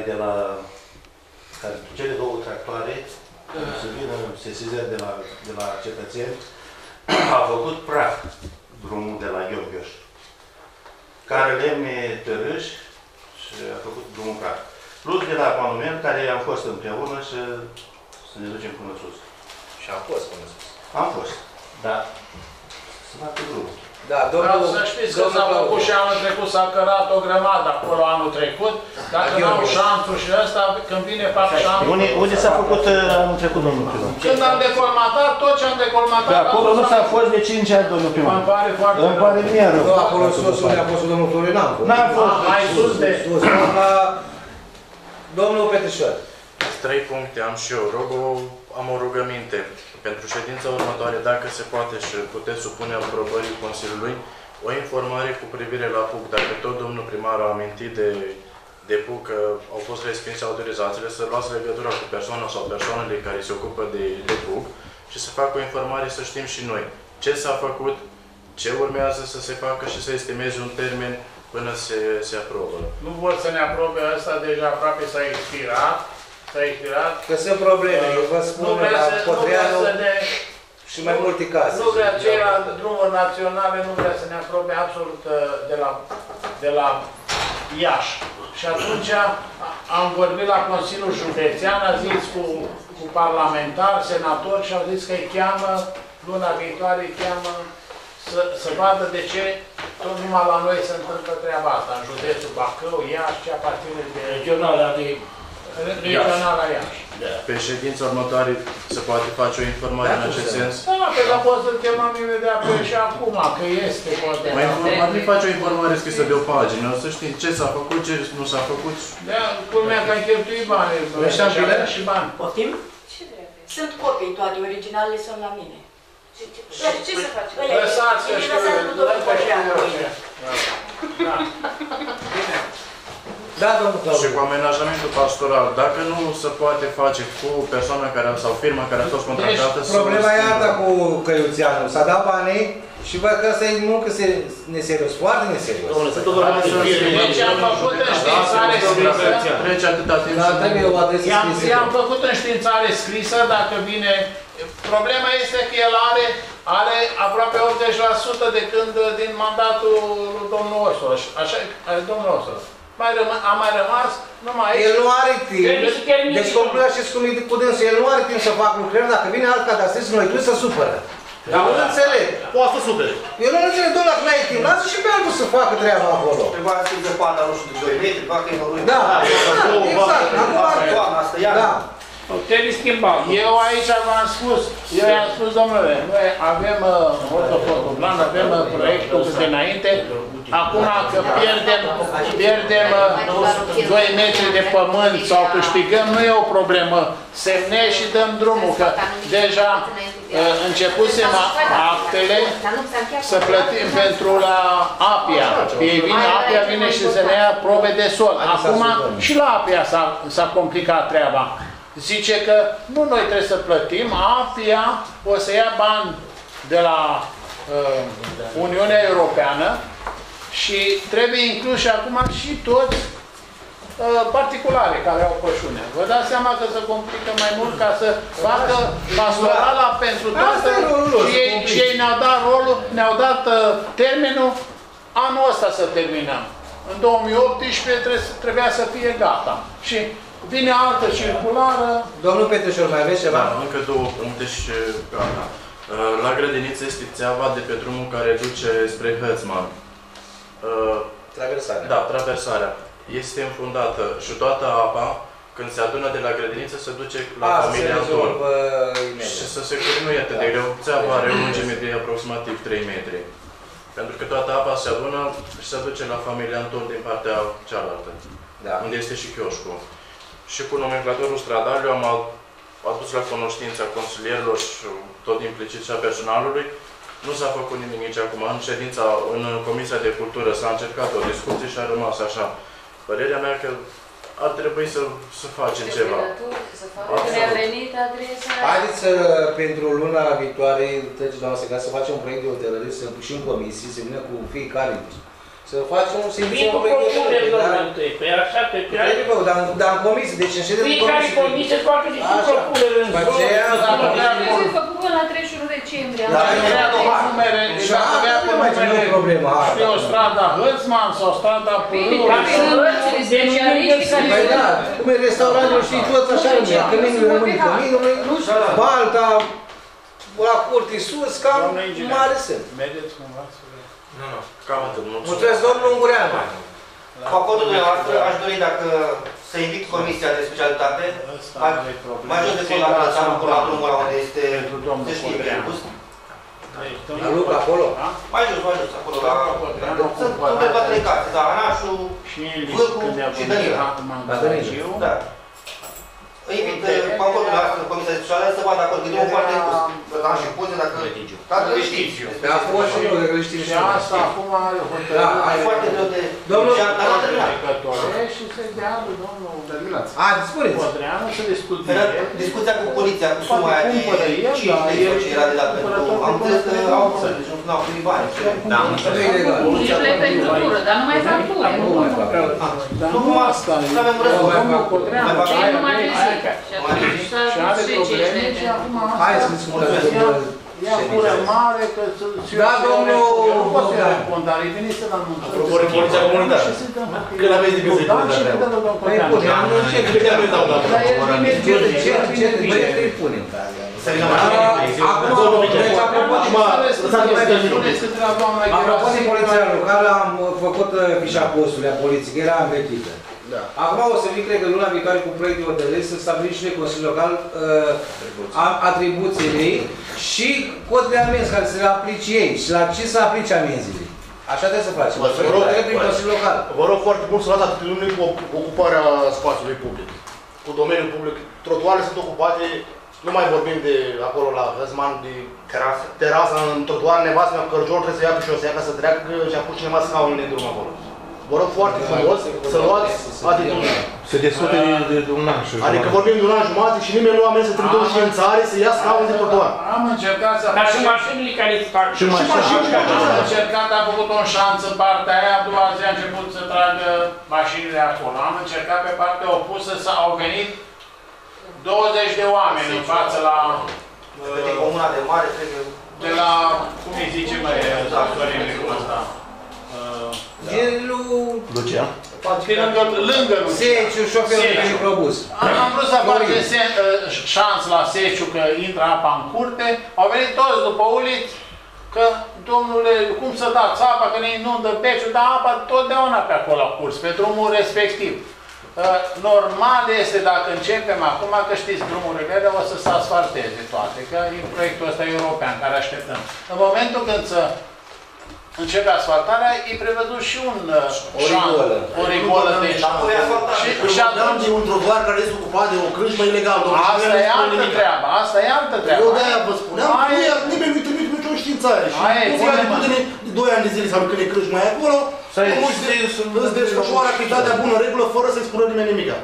cele două tractoare, să vină sesizări de la cetățeni, a făcut praf drumul de la Gheongheoș, care lemne tărâși și a făcut drumul praf. Plus de la monument, care am fost împreună și să ne ducem până sus. Și am fost până sus. Am fost, da. Să facă drumul. Da, domnul... Să știți că s-a făcut și anul trecut, s-a cărat o grămadă acolo anul trecut. Dacă n-au șanțul și ăsta, când vine fac șanțul... Unde s-a făcut anul trecut, domnul primar? Când am decolmatat, tot ce am decolmatat... Da, acolo nu s-a fost de 5 ani, domnul primar. Îmi pare foarte rău. Îmi pare mie rău. Nu, acolo sus unde a fost domnul Florin, n-am fost. N-am fost. Mai sus de... Domnul Petrișor. 3 puncte am și eu. Am o rugăminte. Pentru ședința următoare, dacă se poate și puteți supune aprobării Consiliului, o informare cu privire la PUC. Dacă tot domnul primar a amintit de PUC că au fost respinse autorizațiile, să luați legătura cu persoana sau persoanele care se ocupă de PUC și să facă o informare să știm și noi ce s-a făcut, ce urmează să se facă și să estimeze un termen până se aprobă. Nu vor să ne aprobe ăsta, deja aproape s-a expirat. Că sunt probleme, eu vă spun la Codreanu și mai multe case. Nu vrea cei la drumuri naționale, nu vrea să ne aprobe absolut de la Iași. Și atunci am vorbit la Consiliul Județean, a zis cu parlamentari, senatori și au zis că îi cheamă, luna viitoare îi cheamă să vadă de ce tot numai la noi se întâmplă treaba asta, în județul Bacău, Iași, ce aparține de regionala Iași. Pe ședința următoare se poate face o informare în acest sens? Da, pe la pot să-l chemăm imediat pe și acum, că este poate. Mai face o informare scrisă de o pagină, să știm ce s-a făcut, ce nu s-a făcut. Da, culmea că ai cheltuit bani. Și bani. Poftim? Sunt copii toate, originalele sunt la mine. Ce să facem? Lăsați-o și Da, domnul Claudiu. Și cu amenajamentul pastoral, dacă nu se poate face cu persoana care sau firma care a fost contractată... Deci, problema e alta cu Căiuțeanul. S-a dat banii și văd că ăsta e muncă neserios, foarte neserios. Deci am făcut înștiințare scrisă. Trece atâta timp și... I-am făcut înștiințare scrisă, dacă vine... Problema este că el are aproape 80% de când din mandatul lui domnul Orsolă. Așa e domnul Orsolă. A mai rămas numai aici. El nu are timp. Deci concluzia știți cum e cu dânsul. El nu are timp să facă lucrări. Dacă vine alt cadastrist, noi trebuie să supără. Dar nu înțeleg. Poate să supere. Eu nu înțeleg, domnule, dacă n-ai timp. Lasă și pe altul să facă treaba acolo. Trebuia să fie zăpada, nu știu, de 2 metri, facă e noroi. Da, exact. Acum da. Trebuie schimbat. Eu aici v-am spus, i-am spus, domnule, noi avem ortofotoplan, avem proiectul de înainte, acum că pierdem 2 metri de pământ sau câștigăm, nu e o problemă. Semnezi și dăm drumul, că deja începusem actele să plătim pentru la Apia. Ei vine, Apia vine și să ne ia probe de sol. Acum și la Apia s-a complicat treaba. Zice că nu noi trebuie să plătim, Apia o să ia bani de la Uniunea Europeană și trebuie inclus și acum și toți particulare care au pășune. Vă dați seama că se complică mai mult ca să facă pastorala pentru toată și ei ne-au dat rolul, ne-au dat termenul anul ăsta să terminăm. În 2018 trebuia să fie gata. Și vine altă circulară. Domnul Petrișor, mai aveți ceva? Da, încă 2 puncte și gata. La grădiniță este țeava de pe drumul care duce spre Hățman. Traversarea. Da, traversarea. Este înfundată și toată apa când se adună de la grădiniță, se duce la familia Anton. Și să se nu e atât de greu. Țeava are o lungime de aproximativ 3 metri. Pentru că toată apa se adună și se duce la familia Anton din partea cealaltă, unde este și chioșcul. Și cu nomenclatorul stradal, eu am adus la cunoștința consilierilor și tot implicit și a personalului. Nu s-a făcut nimic nici acum. În Comisia de Cultură s-a încercat o discuție și a rămas așa. Părerea mea că ar trebui să facem ceva. Haideți pentru luna viitoare, treceți la noastră, ca să facem un proiect de hotărâre, să și în comisii, să vină cu fiecare. Să facem un propuneri, domnule, pe așa, pe care... Dar în comisii, deci în ședință de fiecare comisie facă niște propuneri în zonă. Trebuie făcut până la 31 decembrie. Dacă vrea numere, dacă vrea numere, știu, strada Hățman sau strada Pârâu. Păi da, cum e restaurantul, știi, toți așa rămâne. Că nimeni nu rămâne, că nimeni, Balta, la curte sus, cam mare sunt. Mergeți cumva să Nu, cam atât. Mulțumesc, domnul Ungureanu. Cu acordul dumneavoastră, aș dori dacă să invit Comisia de Specialitate, mai jos de acolo la Brățanu, acolo la drumul ăla unde este, se știe pe August. La Luca, acolo? Mai jos, acolo la... Sunt undeva 3 case, da, Anașu, Vârcu și Dănila. La Dănila? Da. Îi invit cu acordul dumneavoastră, Comisia de Specialitate, să vadă acolo, că e o foarte inclus. Da, și poze, dacă le știți. A fost și eu, că le știm și eu. asta acum are hotărâre. E foarte greu de... Domnul... Și să-i dea lui domnul Dănila. Spuneți. Podreanu să discute. Discuția cu poliția, cu suma aia de 5 lei ce era de dat pentru... Am înțeles că au probleme, deci nu au primit bani. Da, Nici prefectură, dar nu mai fac pure. Nu cum asta, nu avem război. Domnul Podreanu. Nu mai rizică. Și are probleme și acum asta... Hai să discutăm. Ia gură mare, că... Da, domnul... Nu pot să-i răspund, dar îi venise la muncă. Apropo de poliția comunitară. Când aveți de gând să-i puneți? Păi punem, nu știu ce nu-i dau la ce îi punem? Acum, deci apropo de poliția locală, am făcut fișa postului a poliției, că era învechită. Acum o să vin, cred că luna viitoare cu proiectul de hotărâre să stabilim și noi Consiliul Local atribuțiile ei și cod de amenzi care să le aplice ei și la ce să aplice amenzile. Așa trebuie să facem. Prin Consiliul Local. Vă rog foarte mult să luați atitudine cu ocuparea spațiului public, cu domeniul public. Trotuarele sunt ocupate, nu mai vorbim de acolo la Hăzman, de terasa în trotuar, nevastă mea, cărciorul trebuie să ia pe șosea ca să treacă și a pus cineva scaunele în drum acolo. Vă rog foarte frumos să luați atitudine. Se discute de un an și jumătate. Adică vorbim de un an jumătate și nimeni nu a mers să trimită și în țară să ia scaun de trotuar. Am încercat să... Dar și mașinile care îți fac. Și mașinile. Am încercat, am făcut un șanț în partea aia, a doua zi a început să tragă mașinile acolo. Am încercat pe partea opusă să au venit 20 de oameni în față la... De comuna de mare, trebuie... De la... cum îi zice, măi, Sorinul ăsta? Lucian? Lângă Lucian. Seciu, șoferul de microbus. Am vrut să facem șans la Seciu că intră apa în curte. Au venit toți după uliți că, domnule, cum să dați apa, că ne inundă beciul, dar apa totdeauna pe acolo a curs, pe drumul respectiv. Normal este, dacă începem acum, că știți, drumurile o să se asfalteze toate, că e proiectul ăsta european care așteptăm. În momentul când să începe asfaltarea, e prevăzut și o rigolă de și atunci... un trotuar care este ocupat de o crâșmă ilegală. Asta e altă treabă, asta e altă treabă. Eu de-aia vă spuneam, nimeni nu-i trimit nicio științare. Și nu se atitudine de 2 ani de zile sau când e crâșma e acolo, îți desfășoară activitatea bună, în regulă, fără să-i spună nimeni nimica.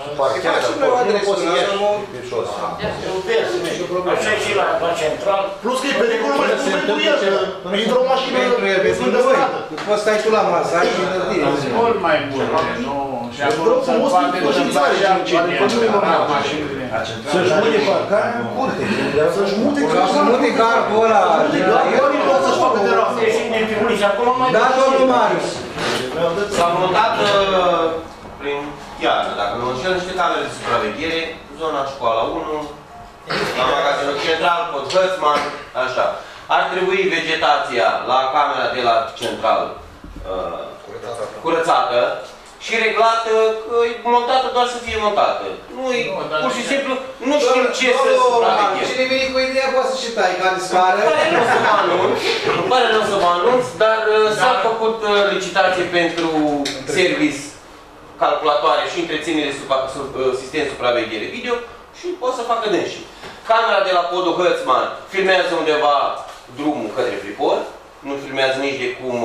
Plus că e pericolul mai spun pentru el, că intră o mașină în stradă. Poți stai tu la masă, ai și înălțire. Mult mai bun, nu? Și acolo să poate întâmpla și accident la mașinile. Să-și mute parcarea în curte. Să-și mute gardul ăla. Să-și facă terasă. Da, domnul Marius. S-a montat prin iarnă, dacă nu înșel, niște camere de supraveghere, zona școala 1, la magazinul central, pod Hățman, așa. Ar trebui vegetația la camera de la central curățată și reglată, că e montată doar să fie montată. Nu-i, pur și simplu, nu știm ce să supraveghem. Cine vine cu ideea poate să și tai ca de scară. Îmi pare rău să vă anunț, dar s-a făcut licitație pentru service, calculatoare și întreținere sistem supraveghere video și pot să facă dânsii. Camera de la podul Hățman filmează undeva drumul către Pripor, nu filmează nici de cum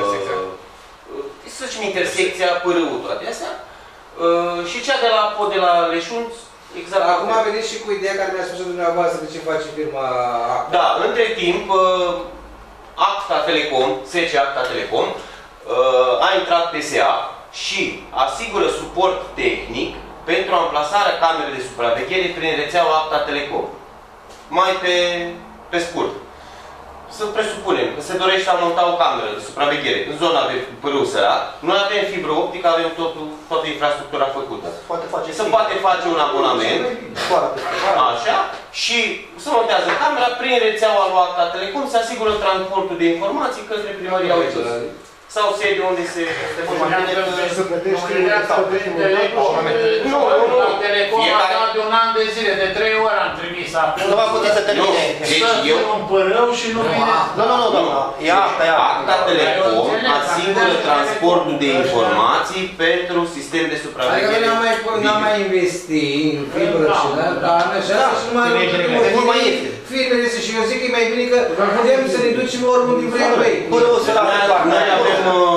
să știm intersecția, pârâul, toate astea. Și cea de la pod de la Leșunț, exact. Acum a venit și cu ideea care mi-a spus dumneavoastră de ce face firma ACTA. Da, între timp, ACTA Telecom, SC ACTA Telecom, a intrat PSA și asigură suport tehnic pentru amplasarea camerei de supraveghere prin rețeaua ACTA Telecom. Mai pe scurt. Să presupunem că se dorește a monta o cameră de supraveghere în zona de pârâu sărat. Noi avem fibră optică, avem toată infrastructura făcută. Se poate face un abonament, așa, și se montează camera prin rețeaua lui ACTA Telecom, se asigură transportul de informații către primăria Oițos. Sau sediu unde se plătește Nu, Telecom a dat de un an de zile, de 3 ori am trimis acolo. Nu va putea să termine. Să fiu un părău și nu vine. Nu. ACTA Telecom asigură transportul de informații pentru sistem de supraveghere. Adică n-am mai investit în fibră și dar și nu mai ieftin. Firmele și eu zic că e mai bine că putem să ne ducem oriunde vrem noi. Noi avem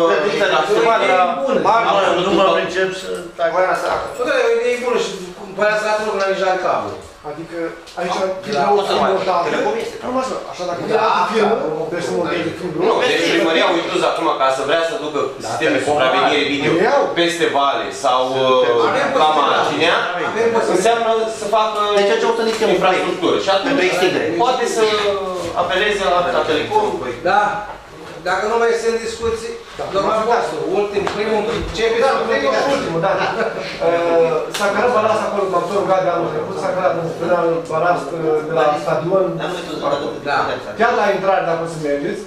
nu mă încep să... O idee e bună și părea să nu la nici cablu. Adică aici firma montate, așa dacă e altă firmă, trebuie să monteze fibră. Nu, deci primăria Uituz acum ca să vrea să ducă sisteme de supraveghere video peste vale sau la marginea, înseamnă să facă infrastructură. Și atunci poate să apeleze la ACTA Telecom. Da. Dacă nu mai sunt discuții, doamna voastră, primul, ultimul, da. S-a cărat balast acolo, m-am tot rugat de anul trecut, s-a cărat în final balast de la stadion, chiar la intrare, dacă o să mergeți.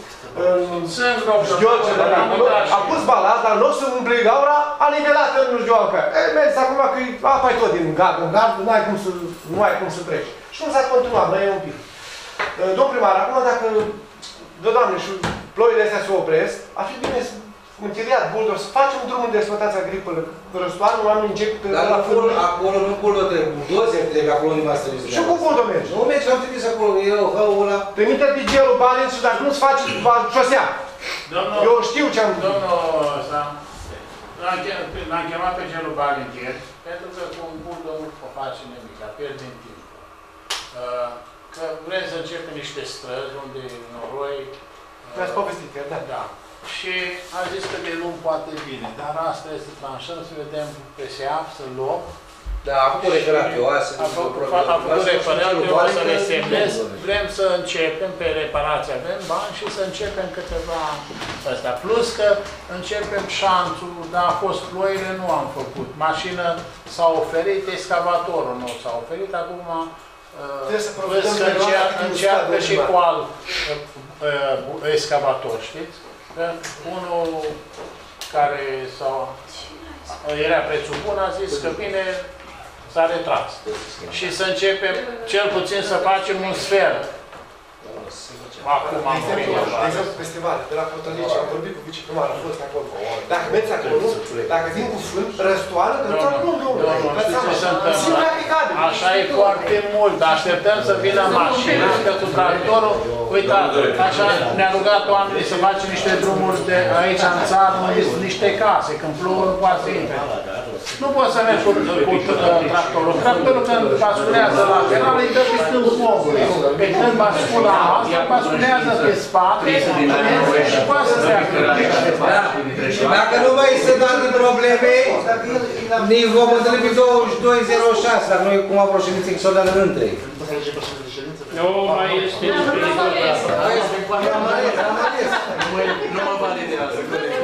A pus balast, dar nu o să umpli gaura, a nivelat în Jgioaca. Mergi acum că apa e tot din gard, în gard, nu ai cum să treci. Și nu s-a continuat, mai e un pic. Domn primar, acum dacă, Doamne, și ploile astea se opresc, ar fi bine să închiriat buldor, să facem drumul de exploatație agricolă. Răstoanul, oamenii încep la fund. Acolo nu buldor trebuie, buldozer trebuie acolo unde v-ați trimis. Și cu buldor mergi? Nu mergi, am trimis acolo, eu, hăul ăla. Trimite digelul balin și dacă nu-ți faci șosea. Eu știu ce am... Domnul ăsta, l-am chemat pe gelul balintier, pentru că cu un buldor nu o face nimic, pierdem timp. Că vrem să începem niște străzi unde noroi. Mi-ați povestit, da. Și a zis că de luni poate vine, dar asta este tranșăm, să vedem pe SEAP, să luăm. Da, a făcut referat eu, a făcut referat eu, o să le semnez. Vrem să începem pe reparație, avem bani și să începem câteva astea. Plus că începem șanțul, dar a fost ploile, nu am făcut. Mașină s-a oferit, excavatorul nu s-a oferit, acum văd că încearcă și cu alt excavator, știți? Unul care era prețul bun a zis că bine s-a retras. Și să începem cel puțin să facem un sfert. Acum am vorbit. De exemplu, festivale, de la Cotălice, am vorbit cu viceprimarul, a fost acolo. Dacă mergi acolo, dacă vin cu fân, răstoară, că nu am așa e foarte mult, dar așteptăm să vină mașina, că cu tractorul, uitați, așa ne-a rugat oamenii să facem niște drumuri de aici în țară, niște case, când plouă nu poate să intre. Nu poți să mergi cu tractorul. Tractorul când basculează lateral, îi dă pe stângul omului. Pe când bascula asta, basculează pe spate și poate să treacă. Dacă nu mai sunt alte probleme, ne vom întâlni pe 22.06, dacă noi cum am vrut ședință că s-o dă între ei. Nu mai este. Nu mă validează.